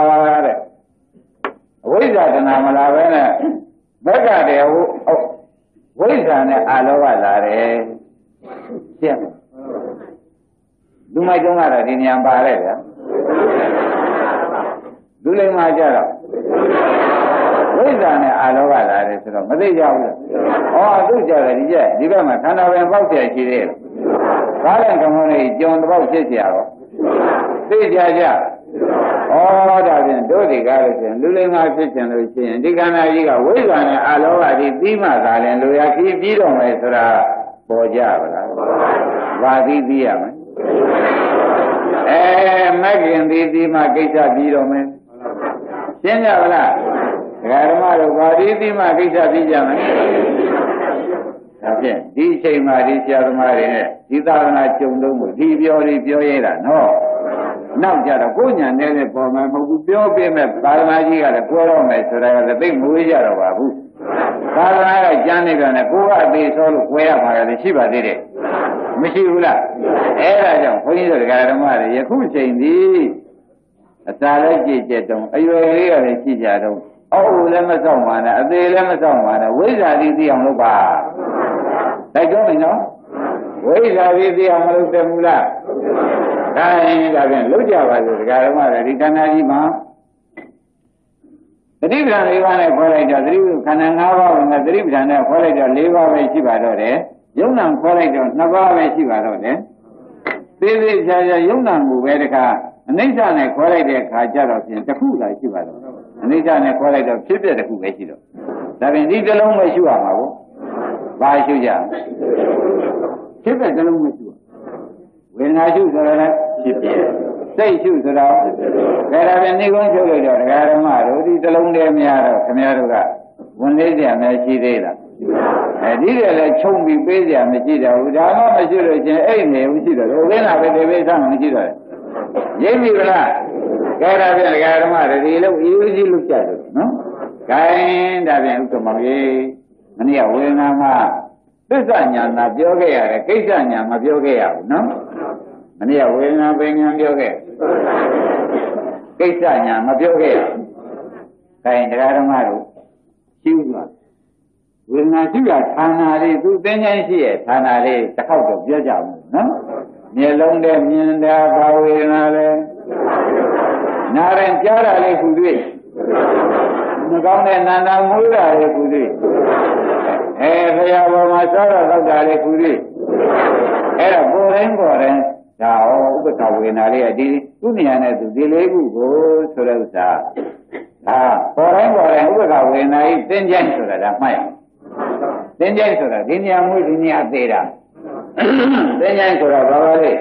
တဲ့အဝိဇ္ဇာတဏှာမလာပဲနဲ့ဘက်ကတည်းဝိဇ္ဇာနဲ့အာလောဘလာတယ်ရှင်းလူမိုက်တုံးကတော့ဒီနေရာပါလိုက်ဗျာလူလိမ္မာကြတော့ဝိဇ္ဇာနဲ့အာလောဘလာတယ်ဆိုတော့မသိကြဘူးလားသူကြတယ်ဒီဘက်မှာခန္ဓာပင်ပေါက်ပြရှိသေးတယ်ဘာလဲကမောလေးကြုံတစ်ပေါက်ဖြစ်เสียတော့သိကြကြဒါဖြင့်တို့ဒီကားလို့ရှိရင်လူလိမ္မာဖြစ်ခြင်းလို့ရှိရင်ဒီခန္ဓာကြီးကဝိဇ္ဇာနဲ့အာလောဘကြီးပြီးမှသာလဲလူရပြီးပြီးတော့မယ်ဆိုတာပေါ်ကြပါလားဘာပြီးပြီးရမလဲမဂ္ဂင်ပြီးမှကိစ္စပြီးတော့မယ်ရှင်းကြပါလားဒကာဓမ္မတို့ဘာပြီးမှကိစ္စပြီးကြမယ်ဒဒါဖြင့်ဒီအချိန်မှာဒီဆရာသမားတွေနဲ့ဒီသာသနာကြုံတော့ကိုဒီပြောရဲတာနော်နောက်ကြတော့ကိုညာနဲ့လည်းပေါ်မှာမဟုတ်ဘူးပြောပြမဲ့သာသနာကြီးကလည်းကိုယ်တော့မယ်ဆိုတာကလည်းသိမွေးကြတော့ပါဘူးသာသနာကကျမ်းနေပြန်တယ်ကိုကအသေးစောလို့ကိုယ်ရပါကလည်းရှိပါသေးတယ်မရှိဘူးလားအဲ့ဒါကြောင့်ဘုန်းကြီးတို့ဓမ္မတွေယခုချိန်ဒီအစာလည်းကြည်ကြက်တုံးအရွယ်လေးကလည်းရှိကြတုံးအောက်လည်းမဆောင်ပါနဲ့အသေးလည်းမဆောင်ပါနဲ့ဝိဇ္ဇာတိသိအောင်လုပ်ပါတိုက်တော့မယ်နော်ဝိဇ္ဇာတိသိအောင်မလုပ်သင့်ဘူးလားဒါရင်ဒါပြန်လုပ်ကြပါစို့ဓမ္မတွေဒီခန္ဓာကြီးမှာသတိပ္ပံ၄ပါးနဲ့ခေါ်လိုက်တော့သတိခန္ဓာ၅ပါးနဲ့သတိပ္ပံနဲ့ခေါ်လိုက်တော့၄ပါးပဲရှိပါတော့တယ်ယုံနာခေါ်လိုက်တော့2ပါးပဲရှိပါတော့တယ်သေးသေးချာချာယုံနာမှုပဲတခါအနိစ္စနဲ့ခေါ်လိုက်တဲ့အခါကျတော့ဖြင့်တစ်ခုသာရှိပါတော့အနိစ္စနဲ့ခေါ်လိုက်တော့ဖြစ်ပြတစ်ခုပဲရှိတော့ဒါပြင်ဒီတစ်လုံးပဲရှိရမှာကိုဘာရှိကြဖြစ်ပြတစ်လုံးပဲရှိဝေဒနာရှုဆိုရယ်ဖြစ်ပြစိတ်ရှုဆိုတော့ဒါပြင်နေကုန်းချုပ်လို့တော့ဓမ္မတို့ဒီတစ်လုံးတည်းမရတော့ခင်ဗျားတို့ကဝန်လေးစရာမရှိသေးလားဒီတည်းလည်းခြုံပြီးပေးစရာမရှိတော့ဘူးဒါမှမရှိလို့ချင်းအဲ့နေဘူးရှိတော့ဘယ်နာပဲဒီပေးစားမရှိတော့ရိပ်ပြီလားကဲဒါပြန်ဓမ္မတွေဒီလိုအယူကြီးလုပ်ကြတယ်နော်ဂိုင်းဒါပြန်ဥက္ကမောင်ကြီးမနေ့ကဝေဒနာမှာသစ္စာညာနာပြောခဲ့ရတယ်ကိစ္စညာမပြောခဲ့ရဘူးနော်မနေ့ကဝေဒနာပင်ညာပြောခဲ့ကိစ္စညာမပြောခဲ့ရဘူးဂိုင်းဓမ္မတို့ရှင်းသွားဝေဒနာရှိတာဌာနာလေးသူသင်္ချင်ရှိရဲ့ဌာနာလေးတစ်ခေါက်တော့ပြောကြဘူးနော်မျက်လုံးနဲ့မြင်တာဘာဝေဒနာလဲနားရင်ကြားတာလေးခုတွေ့မကောင်းတဲ့နာနာမွေးတာလေးခုတွေ့ဖရာပေါ်မှာစားတော့တော့တာလေးခုတွေ့အဲ့တော့ကိုယ်တိုင်းဒါဟောဥပ္ပခဝေဒနာလေးကဒီသူ့နေရာနဲ့သူဒီလေးခုကိုဆိုတဲ့ဥစ္စာဒါပေါ်တိုင်းဥပ္ပခဝေဒနာကြီးသင်္ကြန်ဆိုတာဒါမှတ်ရအောင်သင်္ကြန်ဆိုတာဒီနေရာမွေးဒီနေရာသေးတာသင်္ကြန်ဆိုတာဘာပါလဲ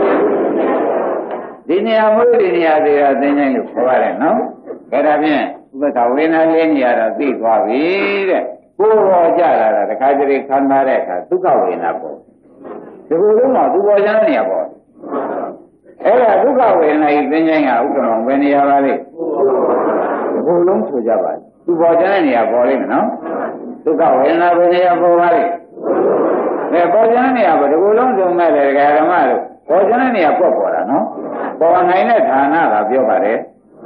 ဒီနေရာမွေးဒီနေရာသေးတာသင်္ကြန်လို့ခေါ်ရတယ်နော်ဒါဖြင့်ဥပ္ပခဝေဒနာလေးနေရာတော့သိသွားပြီတဲ့ကိုယ်ပေါ်ကြလာတာတခါတည်းခံထားတဲ့အခါဒုက္ခဝေဒနာပေါ့ဒီလိုလုံးတော့သူပေါ်ချမ်းနေရပေါ့အဲ့ဒါဒုက္ခဝေဒနာကြီးသင်္ကြန်ကဥက္ကမောင်ဘယ်နေရာပါလဲဒီလိုလုံးဆိုကြပါသူပေါ်ချမ်းတဲ့နေရာပေါ်လိမ့်မယ်နော်ဒုက္ခဝေဒနာဘယ်နေရာပေါ်ပါလဲပေါ်ချမ်းတဲ့နေရာပေါ်ဒီလိုလုံးဆိုမဲ့လေဓမ္မတို့ပေါ်ချမ်းတဲ့နေရာပေါ့ပေါ်တာနော်ပေါ်နိုင်တဲ့ဌာနကပြောပါတယ်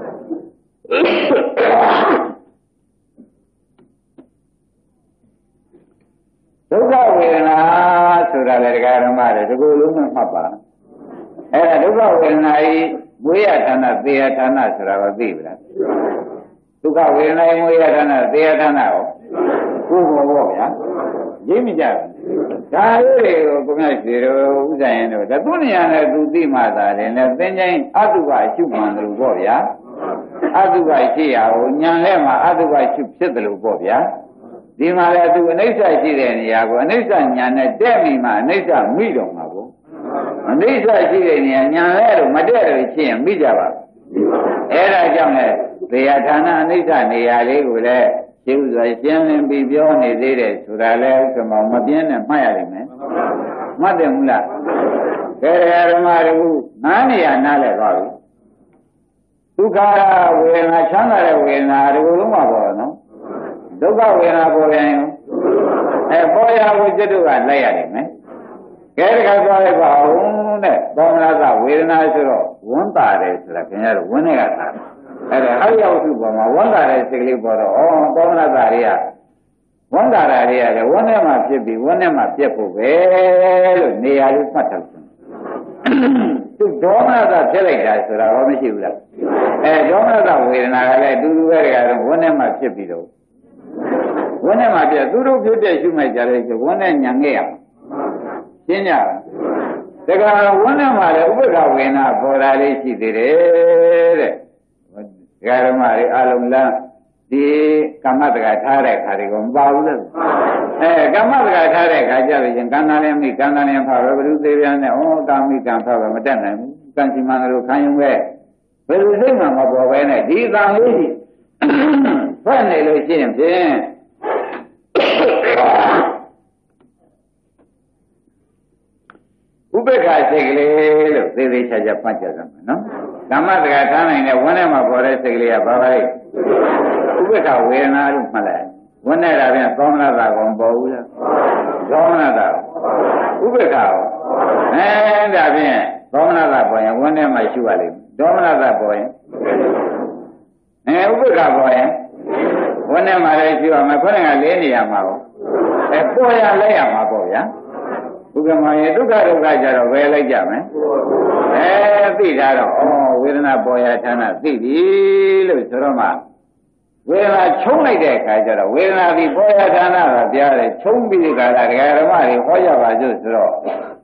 ဒုက္ခဝေဒနာဆိုတာလေဓမ္မတွေဒီလိုလုံးမှတ်ပါအဲ့ဒါဒုက္ခဝေဒနာကြီးမွေးရဌာနသေရဌာနဆိုတာကိုသိပြီလားဒုက္ခဝေဒနာကြီးမွေးရဌာနသေရဌာနကိုဘောဗျာရိပ်မကြဘူးဒါလေးတွေကိုကိုမြတ်စီတို့ဥစ္စာရင်တို့ဒါသူ့နေရာနဲ့သူသိမှသာတယ်နဲ့သင်္ချိုင်းအတုပရှုမှန်တယ်လို့ပေါ့ဗျာအတုပရှိရအောင်ညာလဲမှာအတုပရှုဖြစ်တယ်လို့ပေါ့ဗျာဒီမှာလည်းသူအနိစ္စရှိတဲ့နေရာကိုအနိစ္စညာနဲ့တက်မိမှအနိစ္စမိတော့မှာပေါ့အနိစ္စရှိတဲ့နေရာညာလဲတော့မတက်လို့ရှိရင်မိကြပါအဲ့ဒါကြောင့်လေသေယဌာနအနိစ္စနေရာလေးကိုလည်းရှင်းဥစွာရှင်းလင်းပြီးပြောနေသေးတယ်ဆိုတာလဲဥက္ကမောင်မပြင်းနဲ့မှတ်ရလိမ့်မယ်မှတ်တယ်မလားကဲဓမ္မတို့နားနေရနားလဲသွားပြီဒုက္ခဝေဒနာချမ်းသာတဲ့ဝေဒနာဒီလိုလုံးမှာပေါ့နော်ဒုက္ခဝေဒနာပေါ်ပြန်ရင်ပေါ်ရကိုจิตတို့ကလိုက်ရလိမ့်မယ်ကဲတခါသွားလိုက်ပါဦးတဲ့သောမနာသဝေဒနာဆိုတော့ဝန်တာတယ်ဆိုတာခင်ဗျားတို့ဝန်းနေကတာအဲ့ဒါအရောက်စုပေါ်မှာဝန်တာတဲ့စိတ်ကလေးပေါ်တော့သောမနာသတွေကဝန်တာတာတွေကလည်းဝန်ထဲမှာဖြစ်ပြီးဝန်ထဲမှာပြက်ဖို့ပဲလို့နေရာလေးမှတ်ထားတယ်သူဒေါမနသဖြစ်လိုက်တာဆိုတာဟောမရှိဘူးလားဒေါမနသဝေဒနာကလည်းအတူတူပဲတကယ်တော့ဝန်ထဲမှာဖြစ်ပြီးတော့ဝန်ထဲမှာပြသူတို့ဖြစ်တဲ့ရှုမှတ်ကြတဲ့ဆိုဝန်နဲ့ညံခဲ့ရမှာရှင်းကြလားတကယ်ဝန်ထဲမှာလည်းဥပ္ပခဝေဒနာပေါ်တာလေးရှိသေးတယ်တဲ့ဒကာဓမ္မတွေအလုံးလားဒီကမ္မတက္ကထားတဲ့ခါတွေကိုမပါဘူးလို့ကမ္မတက္ကထားတဲ့ခါကြလို့ရှင်ကံသားလည်းမိကံသားလည်းဖာပဲဘယ်သူသေးပြန်နဲ့ကာမိကံဖာပဲမတတ်နိုင်ဘူးကံစီမံတို့ခံယူပဲဘယ်လိုစိတ်မှမပေါ်ပဲနဲ့ဒီကံလေးကြီးဖတ်နေလို့ရှိရင်ဖြင့် Ubeka segli lo devi c'è pancia no? Kamma daga thana ne wonne ma bore segli ya baba Ubeka vedana lu mala wonne da pyan somnata ko mpo bu la somnata Ubeka da pyan somnata po yan wonne ma shu ba le somnata po yan Ubeka po yan wonne ma le shu ma khone ga le ni ya ma ko po ya le ya ma po ya Ukama ye dukkha dukkha jaro ve like jamသိတာတော့ဝေဒနာပေါ်ရဌာနသိပြီလို့ဆိုတော့မှဝေဒနာချုံးလိုက်တဲ့အခါကျတော့ဝေဒနာဒီပေါ်ရဌာနကပြရတယ်ချုံးပြီးဒီကလာဒကာဓမ္မတွေဟောရပါစို့ဆိုတော့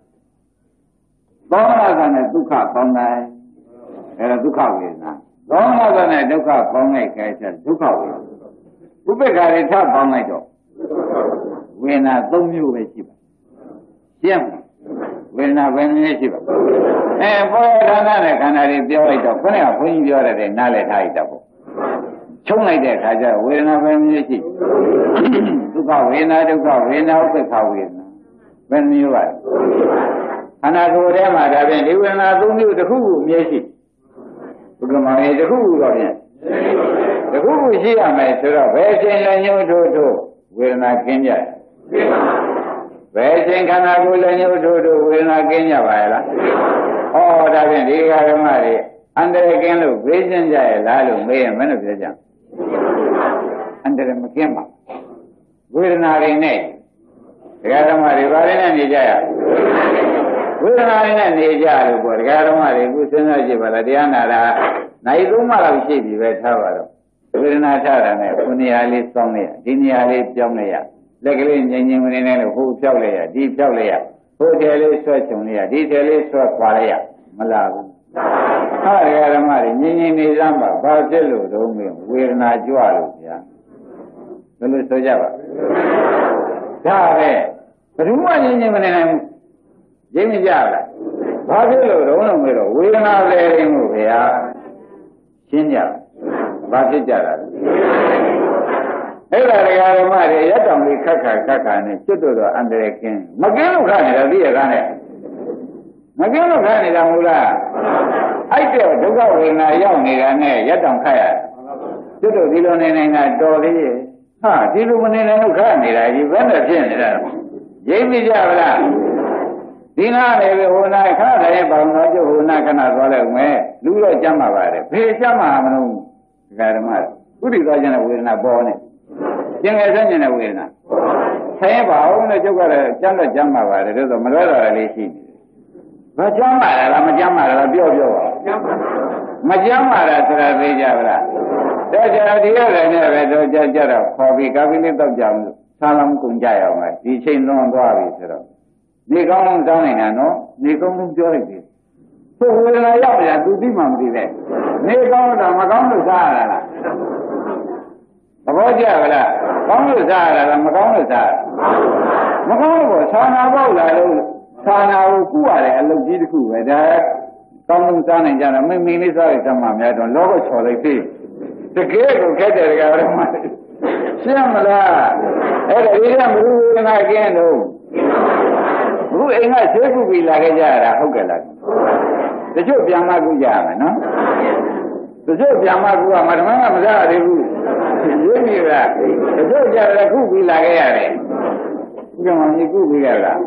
သောမနာနဲ့ဒုက္ခပေါင်းတယ်အဲဒါဒုက္ခဝေဒနာသောမနာနဲ့ဒုက္ခပေါင်းလိုက်ခဲ့ချက်ဒုက္ခဝေဒနာဥပေက္ခတွေထပ်ပေါင်းလိုက်တော့ဝေဒနာ၃မျိုးပဲရှိပါရှင်းဝေဒနာဘယ်နည်းရှိပါပေါ်ရဌာနနဲ့ခန္ဓာတွေပြောလိုက်တော့ခொနဲ့ကဘုန်းကြီးပြောတဲ့နားလည်ထားလိုက်တော့ချုံလိုက်တဲ့အခါကျဝေဒနာဘယ်နည်းရှိဒုက္ခဝေဒနာဒုက္ခဝေဒနာဥပ္ပခဝေဒနာဘယ်မျိုးပါခန္ဓာကိုယ်ထဲမှာဒါဖြင့်ဒီဝေဒနာ၃မျိုးတစ်ခုခုအမြဲရှိဘုက္ကမောင်ရေတစ်ခုခုတော့ဖြင့်တစ်ခုခုရှိရမယ်ဆိုတော့ဘယ်ချိန်လည်းညှို့ထို့ဝေဒနာကင်းကြဘယ်ချိန်ခန္ဓာကိုယ်လည်းညှို့ထို့ဝေဒနာကင်းကြပါရဲ့လားဒါဖြင့်ဒီဃာရမတွေအန္တရာယ်ကင်းလို့ဘေးကျင်းကြရဲ့လားလို့မေးရင်မင်းတို့ပြောကြအန္တရာယ်မကင်းပါဝေဒနာတွေနဲ့ဒကာဓမ္မတွေဘာတွေနဲ့နေကြရဝေဒနာတွေနဲ့နေကြလို့ပေါ့ဒကာဓမ္မတွေခုစဉ်းစားကြည့်ပါလားတရားနာတာနိုင်သုံးမှလောက်ရှိပြီပဲထားပါတော့ဝေဒနာထားတာနဲ့ခုနေရာလေးစောင်းလိုက်ဒီနေရာလေးပြောင်းလိုက်ရလက်ကလေးငြိမ်ငြိမ်ဝင်နေလို့ဟိုဖြောက်လိုက်ရဒီဖြောက်လိုက်ရဟိုတယ်လေးဆွဲချုံလိုက်ရဒီတယ်လေးဆွဲခွာလိုက်ရမလားဘူးဟာဓမ္မတွေငြိမ်ငြိမ်နေစမ်းပါဘာဖြစ်လို့တုံးမင်းဝေဒနာကြွလို့ဗျာဘယ်လိုဆိုကြပါဒါပဲဘယ်သူမှငြိမ်ငြိမ်မနေနိုင်ဘူးငြိမ်မကြလားဘာဖြစ်လို့တုံးလို့မေးတော့ဝေဒနာလဲရင်လို့ဗျာရှင်းကြဘာဖြစ်ကြတာလဲအဲ့ဒါဓမ္မတွေရက်တောင်လေးခက်ခါနဲ့ကျွတ်တော့အန္တရာယ်ကင်းမကင်းလို့ခါနေတာသိရတာနဲ့မကင်းလို့ခါနေတာမဟုတ်လားအဲ့တဲ့ဒုက္ခဝေဒနာရောက်နေတာနဲ့ရက်တောင်ခက်ရကျွတ်တော့ဒီလိုနေနေတာတော်သေးရဲ့ဟာဒီလိုမနေနိုင်လို့ခက်နေတာကြီးဘယ်နဲ့ဖြစ်နေတာရိပ်မိကြဗလားဒီနာနေပဲဟိုနာခဏတည်းပေါင်းတော့ကျဟိုနာခဏသွားလိုက်မယ်လူတော့ကြမ်းမှာပါတယ်ဖေးကြမ်းမှာမလို့ဓမ္မဥဒိသွားခြင်းနဲ့ဝေဒနာပေါ်နေကျင်ငယ်ဆင်းနေတဲ့ဝေဒနာဆင်းပါအောင်လို့ကျုပ်ကတော့ကြမ်းတော့ကြမ်းမှာပါတယ်ဒါဆိုမလွဲတာလေးရှိနေဘာကြမ်းမှာလားမကြမ်းမှာလားပြောပါမကြမ်းမှာလားဆိုတာသိကြပါလားဒါကြဒီရတယ်နဲ့ပဲတော့ကြတော့ခေါ်ပြီးကာပီလေးတော့ကြအောင်ဆာလမ်ကုန်ကြရအောင်မယ်ဒီချိန်လွန်သွားပြီဆိုတော့နေကောင်းကောင်းတောင်းနေတာနော်နေကောင်းကောင်းပြောလိုက်ပြီသူဝေဒနာရောက်ပြန်သူသိမှမသိတဲ့နေကောင်းတော့မကောင်းလို့စားရလားသဘောကျပါလားကောင်းလို့စားရလားမကောင်းလို့စားမကောင်းလို့သာနာပေါက်လာလို့သာနာကိုကုရတယ်အလုပ်ကြီးတစ်ခုပဲဒါကောင်းလို့စားနိုင်ကြတာမင်းလေးစားရစမ်းမှများတော့လောဘချော်လိုက်သေးတကယ်ကိုခက်တယ်ကြတော့မှရှင်းမလားအဲ့ဒါဒီကမလူဝေဒနာကင်းလို့ဘုအိမ်ကဈေးကုပြီးလာခဲ့ကြရတာဟုတ်ကဲ့လားတချို့ပြန်မကုကြရမယ်နော်တချို့ပြန်မကုကမဓမ္မကမစားရသေးဘူးရင်းပြီလားတချို့ကြတယ်ခုပြီးလာခဲ့ရတယ်ဒီကမှဒီခုပြီးရလား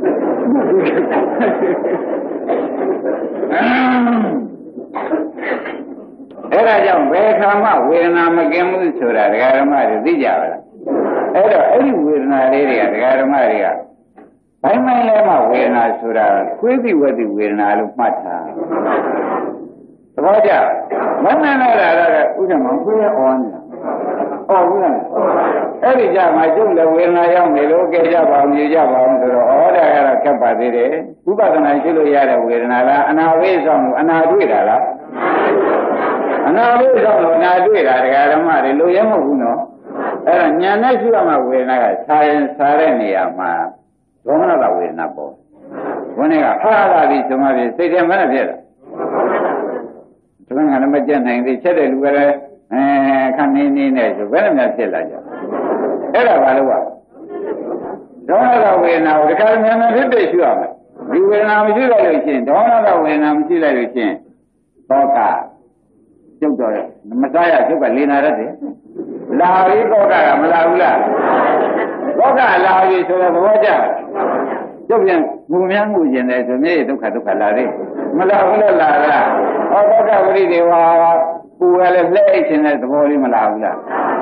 အဲ့ဒါကြောင့်ဘယ်ခါမှဝေဒနာမကင်းဘူးဆိုတာဒကာဓမ္မတွေသိကြပါလားအဲ့တော့အဲ့ဒီဝေဒနာလေးတွေကဒကာဓမ္မတွေကဘိုင်းမိုင်းလဲမှဝေဒနာဆိုတာခွေးတိဝက်တိဝေဒနာလို့မှတ်ထားသဘောကျမမှန်တော့တာကဥက္ကမခွေးအော်နေတာဘူးလားအဲ့ဒီကြမှာကျုပ်လည်းဝေဒနာရောက်နေလို့ကြဲကြပါအောင်ညကြပါအောင်ဆိုတော့ဩဒါကတော့ကပ်ပါသေးတယ်ဥပဒနာရှိလို့ရတဲ့ဝေဒနာလားအနာဝိဆောင်လို့အနာတွေ့တာလားအနာဝိဆောင်လို့အနာတွေ့တာဒကာဓမ္မတွေလိုရဲမဟုတ်ဘူးနော်အဲ့တော့ညာနဲ့ရှိရမှာဝေဒနာကခြားရင်စားတဲ့နေရာမှာဒေါမနတာဝေဒနာပေါ်ဘုန်းကဟာလာပြီဆိုမှပြီစိတ်ထဲမနဲ့ဖြစ်တာသူကလည်းမကြက်နိုင်သေးချက်တဲ့လူကလည်းခဏနေနဲ့ဆိုဘယ်နဲ့မှဖြစ်လာကြအဲ့ဒါဘာလို့ကဒေါမနတာဝေဒနာကိုဒီခါမြန်မြန်ဖြစ်ဖြစ်ရှိရမယ်ဒီဝေဒနာမရှိလိုက်လို့ရှိရင်ဒေါမနတာဝေဒနာမရှိလိုက်လို့ရှိရင်သောကကျုပ်တော့မစားရကျုပ်ကလင်နာရတယ်လာပြီးသောကကမလာဘူးလားသောကလာပြီဆိုတော့သဘောကျကျုပ်ပြန်ငုံများငုံကျင်တယ်ဆိုမြေဒုက္ခလာတယ်မလာဘူးလားလာလားဟောသောကပရိဒေဝပူရလဲလှဲ့ခြင်းတဲ့သဘောလေးမလာဘူးလား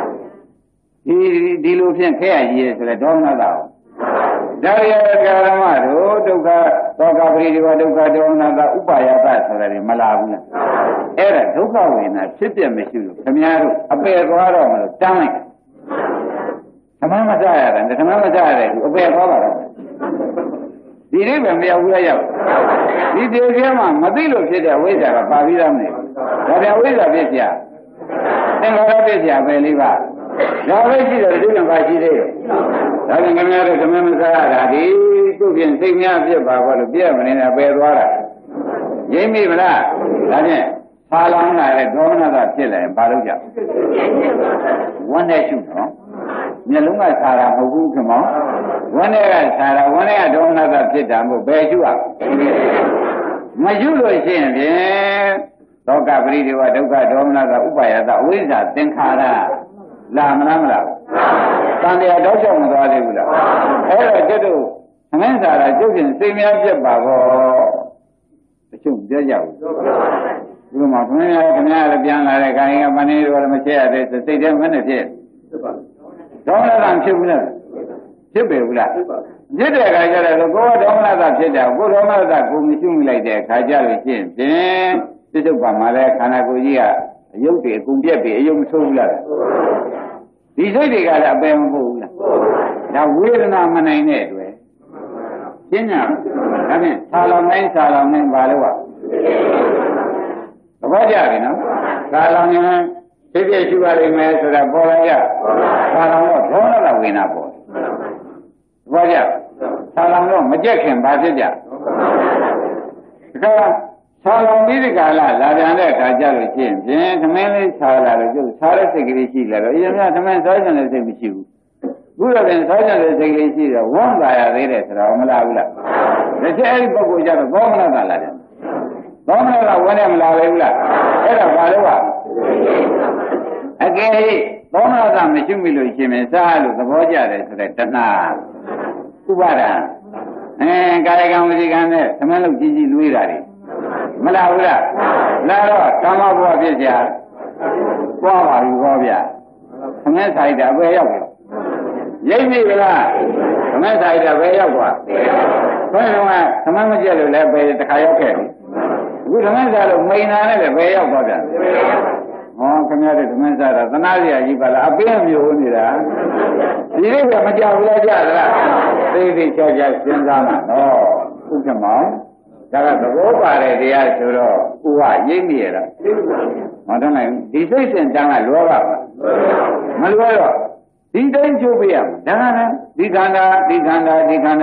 ဒီလိုဖြင့်ခဲရကြီးဆိုလဲဒေါမနတာဒါရီယကာရမတို့ဒုက္ခသောကပရိဒေဝဒုက္ခဒေါမနတာဥပါယတဆိုတာတွေမလာဘူးလားအဲ့ဒါဒုက္ခဝေဒနာဖြစ်ပြမရှိလို့ခင်ဗျားတို့အပယ်သွားတော့မလို့တန်းလိုက်သမမစရတယ်သမမစရတယ်သူအပယ်သွားပါတော့ဒီလေးပဲမရောက်ဘူးလားရောက်ဒီတေကျဲမှာမသိလို့ဖြစ်တဲ့ဝိဇ္ဇာကပါပြီးသားမလို့ဒါပြန်ဝိဇ္ဇာဖြစ်сяသင်္ခါရဖြစ်сяပဲလေးပါဒါပဲရှိတယ်ဒီလိုပါရှိသေးတယ်ဒါပြန်ခင်ဗျားတို့သမမစရတာဒီသူ့ဖြင့်စိတ်များဖြစ်ပါဘောလို့ပြည့်မနေနဲ့ပယ်သွားတာရင်းမိမလားဒါဖြင့်ဖာလောင်းလာတဲ့ဒေါမနတာဖြစ်လာရင်ဘာလို့ကြောက်ဝမ်းနဲ့ရှုနော်မျက်လုံးကဆာတာမဟုတ်ဘူးခင်ဗျာဝမ်းနဲ့ကဆာတာဝမ်းနဲ့ကဒေါမနတာဖြစ်တာမဟုတ်ဘယ်ရှုရမရှုလို့ရှိရင်ဖြင့်သောကပရိဒေဝဒုက္ခဒေါမနတာဥပါယတအဝိဇ္ဇာသင်္ခါရလာမလားမလားတန်တရားတော့ကြောက်မသွားသေးဘူးလားအဲ့တော့ကျွတ်တို့သမင်းစားတာကျုပ်ဖြင့်စိတ်များပြတ်ပါဘောအချုပ်ပြကြဘူးဒီမှာခင်ဗျာလည်းပြန်လာတဲ့ခိုင်ကမနေတော့လည်းမချက်ရသေးစိတ်ထဲမနဲ့ဖြစ်ဒေါမနတာဖြစ်ဘူးလားဖြစ်ပေဘူးလားဖြစ်တဲ့အခါကျတော့ကိုယ်ကဒေါမနတာဖြစ်တယ်ကိုယ်ဒေါမနတာကိုမရှိမိလိုက်တဲ့အခါကျလို့ရှိရင်ဖြင့်ပြစ္ဆုတ်ပါမှာလဲခန္ဓာကိုယ်ကြီးကအယုတ်တွေအကုန်ပြက်ပြီးအယုတ်မဆိုးဘူးလားဒီစိတ်တွေကလည်းအပယ်မဟုတ်ဘူးလားဒါဝေဒနာမနိုင်တဲ့အတွက်ရှင်းညာဒါဖြင့်ဆာလောင်တိုင်းပါလို့ကသဘောကျပြီနော်ဆာလောင်ရင်ဖြစ်ဖြစ်ရှိပါလိမ့်မယ်ဆိုတာပေါ်လာကြဆာလောင်တော့ဒေါမနတာဝေဒနာပေါ်သဘောကျဆာလောင်တော့မကြက်ခင်ဘာဖြစ်ကြဒါဆာလောင်ပြီးဒီကလာပြန်တဲ့အခါကျလို့ရှိရင်ဖြင့်သမင်းလေးဆာလာလို့ကျုပ်ဆာတဲ့စိတ်ကလေးရှိလာတော့အရင်ကသမင်းစားကြတဲ့စိတ်မရှိဘူးခုတော့ပြန်စားကြတဲ့စိတ်ကလေးရှိတော့ဝမ်းသာရသေးတယ်ဆိုတော့မလားဘူးလားဒါချက်အဲ့ဒီပုဂ္ဂိုလ်ကျတော့သောမနတာလာတယ်သောမနတာဝင်နေမလားလေဘူးလားအဲ့ဒါဘာလို့ကအကယ်၍သောမနတာမရှိမိလို့ရှင်မင်းစားလို့သဘောကျတယ်ဆိုတဲ့တဏှာဥပါဒံကာယကံဝစီကံနဲ့သမင်းလို့ကြီးကြီးလွေးတာတွေမလားဘူးလားလာတော့ကာမဘဝဖြစ်сяသွားပါပြီဟောဗျသမင်းဆိုင်တာပဲရောက်ရောရိပ်ပြီလားသမင်းဆိုင်တာပဲရောက်သွားဘယ်တော့မှသမင်းမကြက်လို့လည်းပဲတခါရောက်ခဲ့ပြီအခုသမင်းစားလို့မိန်နာနဲ့လည်းပဲရောက်သွားပြန်ဟောခင်ဗျားတို့သမင်းစားတာသနာစရာကြီးပါလားအပင်းမျိုးနေတာဒီလိုကမကြောက်ဘူးလားကြလားသိသိချာချာစဉ်းစားမှာနော်ဥက္ကမောင်ဒါကသဘောပါတဲ့တရားဆိုတော့ဥပရိပ်မိရတာမတော်နိုင်ဒီစိတ်စဉ်တန်းကလောဘပါမလွယ်တော့ဒီတိုင်းချုပ်ပြရမှာဒါကလည်းဒီခန္ဓာပြီးဒီခန္ဓာရမှာ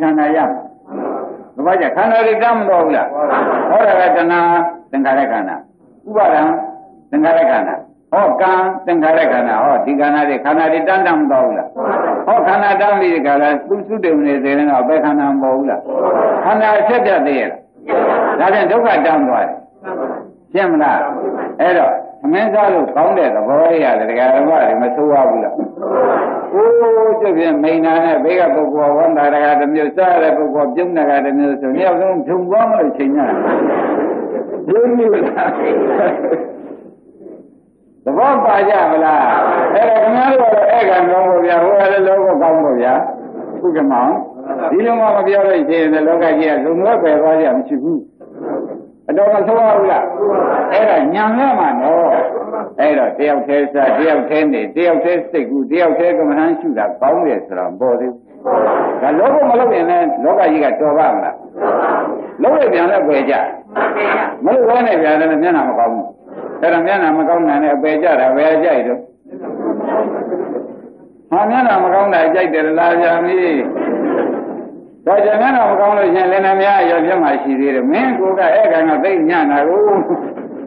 ဘာကြခန္ဓာတွေတမ်းမတော်ဘူးလားဟောတာကတဏှာသင်္ခါရခန္ဓာဥပါဒံသင်္ခါရခန္ဓာဟောကံသင်္ခါရခန္ဓာဟောဒီခန္ဓာတွေတမ်းမတော်ဘူးလားဟောခန္ဓာတမ်းပြီးဒီခန္ဓာသူစုတည်နေသေးတယ်တော့ဘယ်ခန္ဓာမပေါ်ဘူးလားခန္ဓာဆက်ပြတ်သေးရဲ့လားဒါပြန်ဒုက္ခတမ်းသွားတယ်ရှင်းမလားအဲ့တော့သမင်းစားလို့ကောင်းတဲ့သဘောလေးရတယ်တရားဓမ္မတွေမဆိုးရဘူးလားအိုးကျပြမိန်နာနဲ့ဘေးကပုဂ္ဂိုလ်ဝန္တာရကတစ်မျိုးစားတဲ့ပုဂ္ဂိုလ်ပြုံးတာကတစ်မျိုးဆိုမြောက်ဆုံးဖြုံသွားမလို့ချိန်ရတယ်ဘယ်နည်းလားသဘောပါကြမလားအဲ့ဒါခင်ဗျားတို့ကတော့ဧကံကောင်းဖို့ဗျာဟိုကလည်းလောကကောင်းဖို့ဗျာခုကမောင်ဒီလိုမှမပြောလို့ရှိရင်လောကကြီးကလုံလောက်ပဲသွားကြမရှိဘူးအတော်မဆိုးဘူးလားအဲ့ဒါညံလဲမှာနော်အဲ့တော့တယောက်တည်းစားတယောက်တည်းနေတယောက်တည်းစိတ်ကူတယောက်တည်းကမ္မထမ်းရှုတာကောင်းတယ်ဆိုတော့ပေါ်သေးဘူးဒါလောကမလုပ်ရင်လည်းလောကကြီးကတော်ပါမလားလုံးရပြန်လည်းပယ်ကြမလို့ဘဲနဲ့ပြန်လည်းမျက်နှာမကောင်းဘူးအဲ့ဒါမျက်နှာမကောင်းနိုင်တဲ့အပယ်ကြတာပဲကြိုက်တော့ဟာမျက်နှာမကောင်းတာကြိုက်တယ်လားဗျာမီးတော့ကျန်မျက်နှာမကောင်းလို့ရှင်လင်းနေများရောပြတ်မှရှိသေးတယ်မင်းကိုကဧကံကသိညံ့တာကို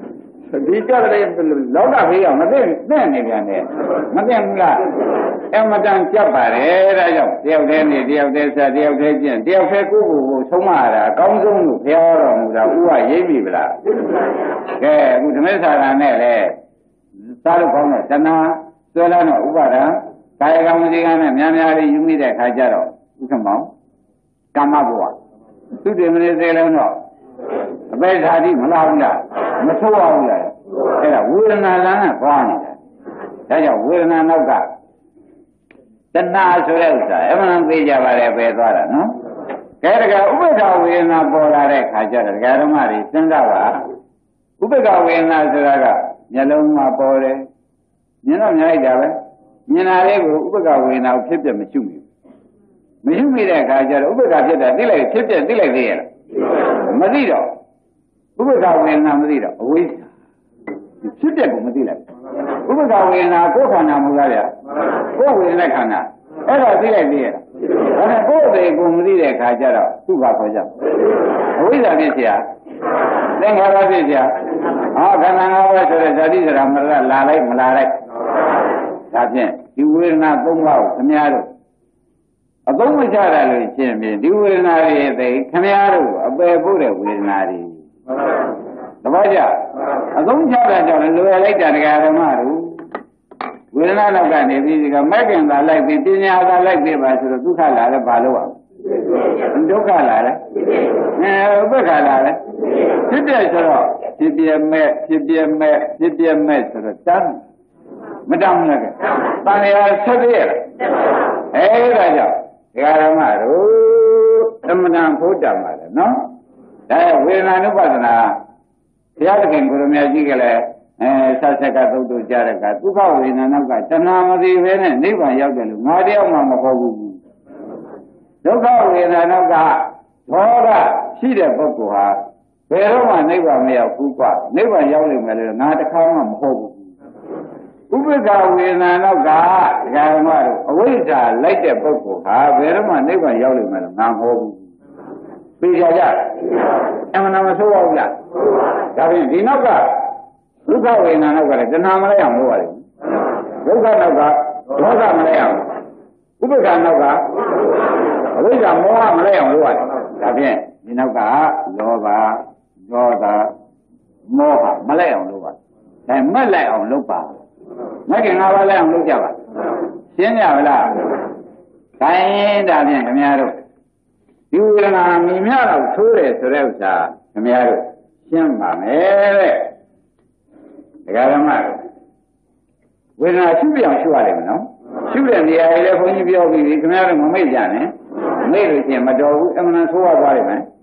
ဒီကြတဲ့လောကဖေးအောင်မသိနေပြန်တယ်မသိဘူးလားအမတန်ကြက်ပါတယ်ဒါကြောင့်တယောက်တည်းနေတယောက်တည်းဆက်တယောက်တည်းကျင့်တယောက်တည်းကိုဆုံးမရတာအကောင်းဆုံးလို့ဘုရားတော်မူတာဥပရိပ်ပြီဗလားကဲအခုဓမ္မစာရနဲ့လေစားလို့ကောင်းတဲ့တဏှာဆွဲလာတော့ဥပါဒံကာယကံဝစီကံနဲ့များများလေးယူမိတဲ့ခါကျတော့ဥက္ကမောကာမဘဝသူတည်မနေသေးလုံးတော့အပေဓာတိမလာဘူးလားမဆိုးပါဘူးလားအဲ့ဒါဝေဒနာလမ်းကသွားနေတာဒါကြောင့်ဝေဒနာနောက်ကတဏှာဆိုတဲ့ဥစ္စာအမှန်သိကြပါလေပဲသွားတာနော်ကဲတကယ်ဥပ္ပခဝေဒနာပေါ်လာတဲ့ခါကျတော့ဒကာဓမ္မတွေစဉ်းစားပါဥပ္ပခဝေဒနာဆိုတာကမျက်လုံးမှာပေါ်တယ်မြင်တော့မြင်လိုက်တာပဲမြင်တာလေးကိုဥပ္ပခဝေဒနာကိုဖြစ်ပြမရှုမိဘူးမရှုမိတဲ့အခါကျတော့ဥပ္ပခဖြစ်တာသိလိုက်ဖြစ်ပြသိလိုက်သေးရဲ့မသိတော့ဥပ္ပခဝေဒနာမသိတော့အဝိဇ္ဇာဖြစ်ပြကိုမသိလိုက်ဥပ္ပခဝေဒနာကိုယ်ခန္ဓာမူလားဗျာကိုယ်ဝေဒနာခန္ဓာအဲ့ဒါသိလိုက်သေးရဲ့ဒါနဲ့ကိုယ်အသေးကိုမသိတဲ့အခါကျတော့သူ့ဘာခေါ်ကြအဝိဇ္ဇာဖြစ်เสียသင်္ခါရဖြစ်เสียခန္ဓာ၅ပါးဆိုတဲ့ဇာတိစရာမလာလိုက်မလာလိုက်ဒါဖြင့်ဒီဝေဒနာ၃ပါးကိုခင်ဗျားတို့အသုံးမချရလို့ရှင်းပြီးဒီဝေဒနာတွေသိခင်ဗျားတို့အပယ်ဖို့တဲ့ဝေဒနာတွေတပည့်ကြအသုံးချတာကြောင့်လွယ်လိုက်တာတရားဓမ္မတို့ဝေဒနာတော့ကနေပြီးဒီကမဲ့ခင်သာလိုက်ပြီးပညာသာလိုက်ပြီးပါဆိုတော့ဒုက္ခလာလဲဘာလို့အောင်ဒုက္ခလာလဲဥပ္ပခါလာလဲဖြစ်တဲ့ဆိုတော့ဖြစ်ပြမဲ့ဆိုတော့တမ်းမတောင်းဘူးလားကဲတန်ရာဆက်ပြည့်ဒါကြောင့်ဒကာဓမ္မတို့သမဏဖို့တတ်ပါလေနော်ဒါဝေဒနာနုပဒနာဘုရားသခင်ကိုရမကြီးကလည်းဆက်ဆက်ကသုတ်တို့ကြားတဲ့ကဒုက္ခဝေဒနာနောက်ကတဏှာမသိဘဲနဲ့နိဗ္ဗာန်ရောက်တယ်လို့ငါတယောက်မှမဟုတ်ဘူးဒုက္ခဝေဒနာနောက်ကဒေါသရှိတဲ့ပုဂ္ဂိုလ်ဟာဘယ်တော့မှနိဗ္ဗာန်မရောက်ဘူးကွနိဗ္ဗာန်ရောက်လိမ့်မယ်လို့ငါတစ်ခါမှမဟုတ်ဘူးဥပ္ပခဝေဒနာနောက်ကဓမ္မတို့အဝိဇ္ဇာလိုက်တဲ့ပုဂ္ဂိုလ်ဟာဘယ်တော့မှနိဗ္ဗာန်ရောက်လိမ့်မယ်လို့ငါမဟုတ်ဘူးသိကြကြအမှန်မဆိုးပါဘူးလားဒါဖြင့်ဒီနောက်ကဒုက္ခဝေဒနာနောက်ကလည်းတဏှာမလိုက်အောင်လုပ်ရတယ်ဒုက္ခနောက်ကဒေါသမလိုက်အောင်ဥပ္ပခနောက်က အဝိဇ္ဇာမောဟမလိုက်အောင်လုပ်ရတယ်ဒါဖြင့်ဒီနောက်ကလောဘဒေါသမောဟမလိုက်အောင်လုပ်ရတယ်ဒါမက်လိုက်အောင်လုပ်ပါမက်ကငါးပါးလိုက်အောင်လုပ်ကြပါရှင်းကြပါလားခိုင်းဒါဖြင့်ခင်ဗျားတို့ဒီဝေဒနာမြင်များတော့သိုးတယ်ဆိုတဲ့ဥစ္စာခင်ဗျားတို့ရှင်းပါမယ်တဲ့ဒကာဓမ္မဝေဒနာရှုပြအောင်ရှုရတယ်မနော်ရှုတဲ့နေရာတွေလည်းဘုန်းကြီးပြောပြီးပြီခင်ဗျားတို့မမိတ်ကြနဲ့မိတ်လို့ရှိရင်မတော်ဘူးအမှန်ဆိုးရသွားလိမ့်မယ်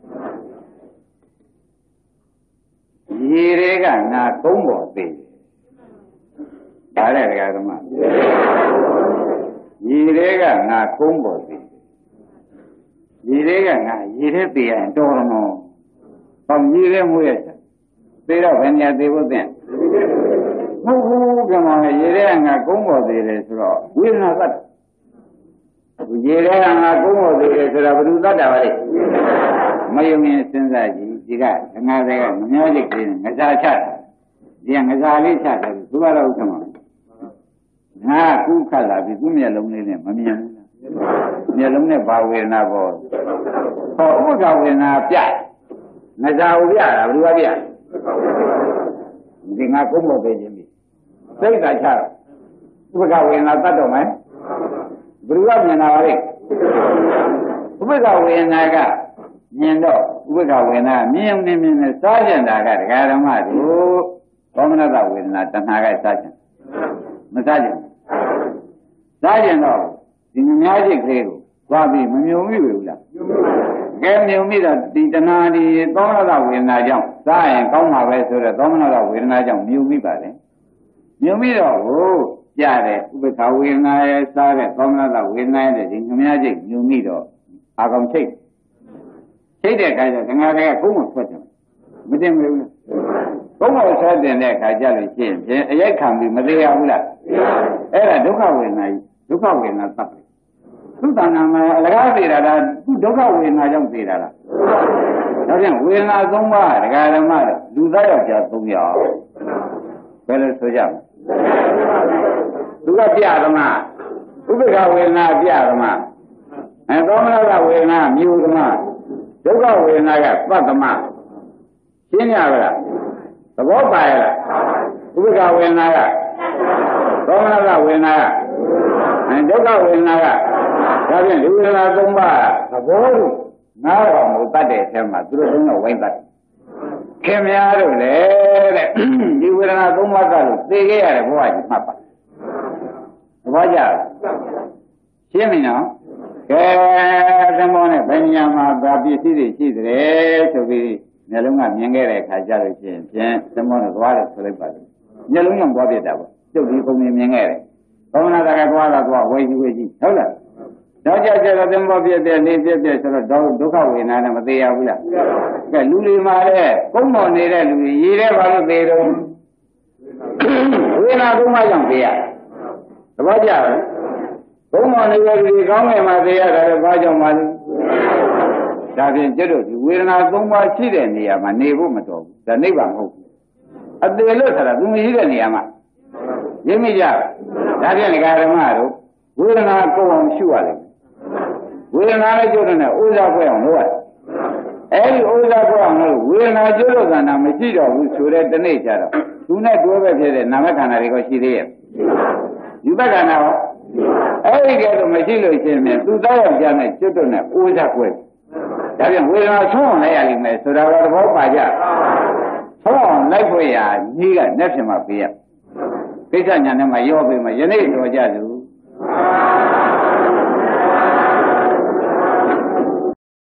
ရေတွေကငါကုန်းပေါ်သေးဒါတဲ့ဒကာဓမ္မရေတွေကငါကုန်းပေါ်သေးရေတွေကငါရေထဲသေးရင်တော်တော်နော်ဟောရေထဲမှုရဲ့သေတော့ဘယ်နေရာသေးဖို့သင့်ဟုတ်ဘူးကမှရေထဲကငါကုန်းပေါ်သေးတယ်ဆိုတော့ဝိညာဉ်သတ်ရေထဲကငါကုန်းပေါ်သေးတယ်ဆိုတော့ဘယ်သူသတ်တာပါလဲမယုံရင်စဉ်းစားကြည့်ဒီကငါတွေကမများကြည့်ခင်ငစားချတာဒီကငစားလေးချတယ်သူကတော့ဥက္ကမငါကူးခတ်လာပြီသူ့မျက်လုံးလေးနဲ့မမြင်မျက်လုံးနဲ့ဘာဝေဒနာပေါ်ဟောဥပ္ပခဝေဒနာပြငစားကိုပြတာဘယ်သူကပြဒီငါကုန်းပေါ်သေးခြင်းပြီစိတ်သာချတော့ဥပ္ပခဝေဒနာတတ်တော့မယ်ဘယ်သူကမြင်တာပါလဲဥပ္ပခဝေဒနာကမြင်တော့ဥပ္ပခဝေဒနာမြင်နေစားကျင်တာကဒကာဓမ္မတို့သောမနတဝေဒနာတဏှာကစားကျင်မစားကျင်စားကျင်တော့ဒီများစိတ်ကလေးကိုသွားပြီးမမြုံမိဘူးလားကဲမြုံမိတော့ဒီတဏှာဒီသောမနတဝေဒနာကြောင့်စားရင်ကောင်းမှာပဲဆိုတော့သောမနတဝေဒနာကြောင့်မြုံမိပါလေမြုံမိတော့ကိုကြတဲ့ဥပ္ပခဝေဒနာရဲ့စားတဲ့သောမနတဝေဒနာရဲ့ဒီများစိတ်မြုံမိတော့အာကောင်ချိတ်တဲ့အခါကျငါတွေကကုန်းမဆွတ်တယ်မတင်ဘူးလားကုန်းမဆွတ်တင်တဲ့အခါကျလို့ရှိရင်အရိုက်ခံပြီးမသေးရဘူးလားအဲ့ဒါဒုက္ခဝေဒနာကြီးဒုက္ခဝေဒနာသတ်တယ်သူ့တဏ္ဍာမှာအလကားသေးတာဒါသူ့ဒုက္ခဝေဒနာကြောင့်သေးတာလားဒါပြန်ဝေဒနာ၃ပါးဒကာဓမ္မလူသားယောက်ျား၃ယောက် bel lo so jam tu ka pya dama ubeka vedana pya dama domana ka vedana myu dama dukha vedana ka pat dama shင်းnya ba la thabo pa ya la ubeka vedana ka domana ka vedana ka dukha vedana ka da phint di vedana 3 ပါးသဘောလို့နားတော်မူတတ်တဲ့အထက်မှာသူတို့သုံးတော့ဝိုင်းတတ်ခင်များတို့လေတဲ့ဒီဝေဒနာ 3 ပါးကလို့သိခဲ့ရတဲ့ဘဝကြီးမှတ်ပါသဘောကျရှင်းပြီနော်ကဲသမောနဲ့ဘယ်ညာမှာဗာပစ္စည်းတွေရှိတယ်ဆိုပြီးမျက်လုံးကမြင်ခဲ့တဲ့အခါကျလို့ရှိရင်ဖြင့်သမောနဲ့သွားတယ်ဆိုလိုက်ပါလို့မျက်လုံးကသွားပြတာပေါ့ကျုပ်ဒီပုံမြင်ခဲ့တယ်ဘောမနာတကသွားတာသွားဝေကြီးဟုတ်လားတော့ကြကြတော့သမောပြတဲ့နေပြတဲ့ဆိုတော့ဒုက္ခဝေဒနာနဲ့မသေးရဘူးလားကဲလူတွေမှာလည်းကုန်းတော်နေတဲ့လူတွေရေးတဲ့ဘာလို့သေးတော့ဝေဒနာ 3 ပါးကြောင့်သေးရသဘောကျလားကုန်းတော်နေတဲ့လူတွေကောင်းငယ်မှာသေးရတယ်လည်းဘာကြောင့်ပါလဲဒါဖြင့်ကျတို့ဒီဝေဒနာ 3 ပါးရှိတဲ့နေရာမှာနေဖို့မတော်ဘူးဒါနိဗ္ဗာန်မဟုတ်ဘူးအသေးလို့ဆိုတာသူမရှိတဲ့နေရာမှာရင်းမိကြဒါဖြင့်ဓမ္မတို့ဝေဒနာကိုယ်အောင်ရှုရတယ်ဝေဒနာနဲ့ကျုပ်နဲ့ဥစ္စာဖွဲ့အောင်လုပ်ရတယ်အဲဒီဥစ္စာဖွဲ့အောင်လို့ဝေဒနာကျုပ်တို့ကနာမရှိတော့ဘူးဆိုတဲ့တနေ့ကျတော့သူနဲ့တွဲပဲဖြစ်တဲ့နာမခန္ဓာတွေကရှိသေးရဲ့ဒီဘက်ကနာရောအဲဒီကဲတော့မရှိလို့ရှိရင်သူတောက်ရောက်ကြတဲ့ကျုပ်တို့နဲ့ဥစ္စာဖွဲ့ဒါပြန်ဝေဒနာဆုံးအောင်လိုက်ရလိမ့်မယ်ဆိုတာတော့သဘောပါကြဆုံးအောင်လိုက်ဖွဲ့ရကြီးကနဲ့ဖြစ်မှပေးရကိစ္စညာနဲ့မှရောပေးမှယနေ့တော်ကြသူ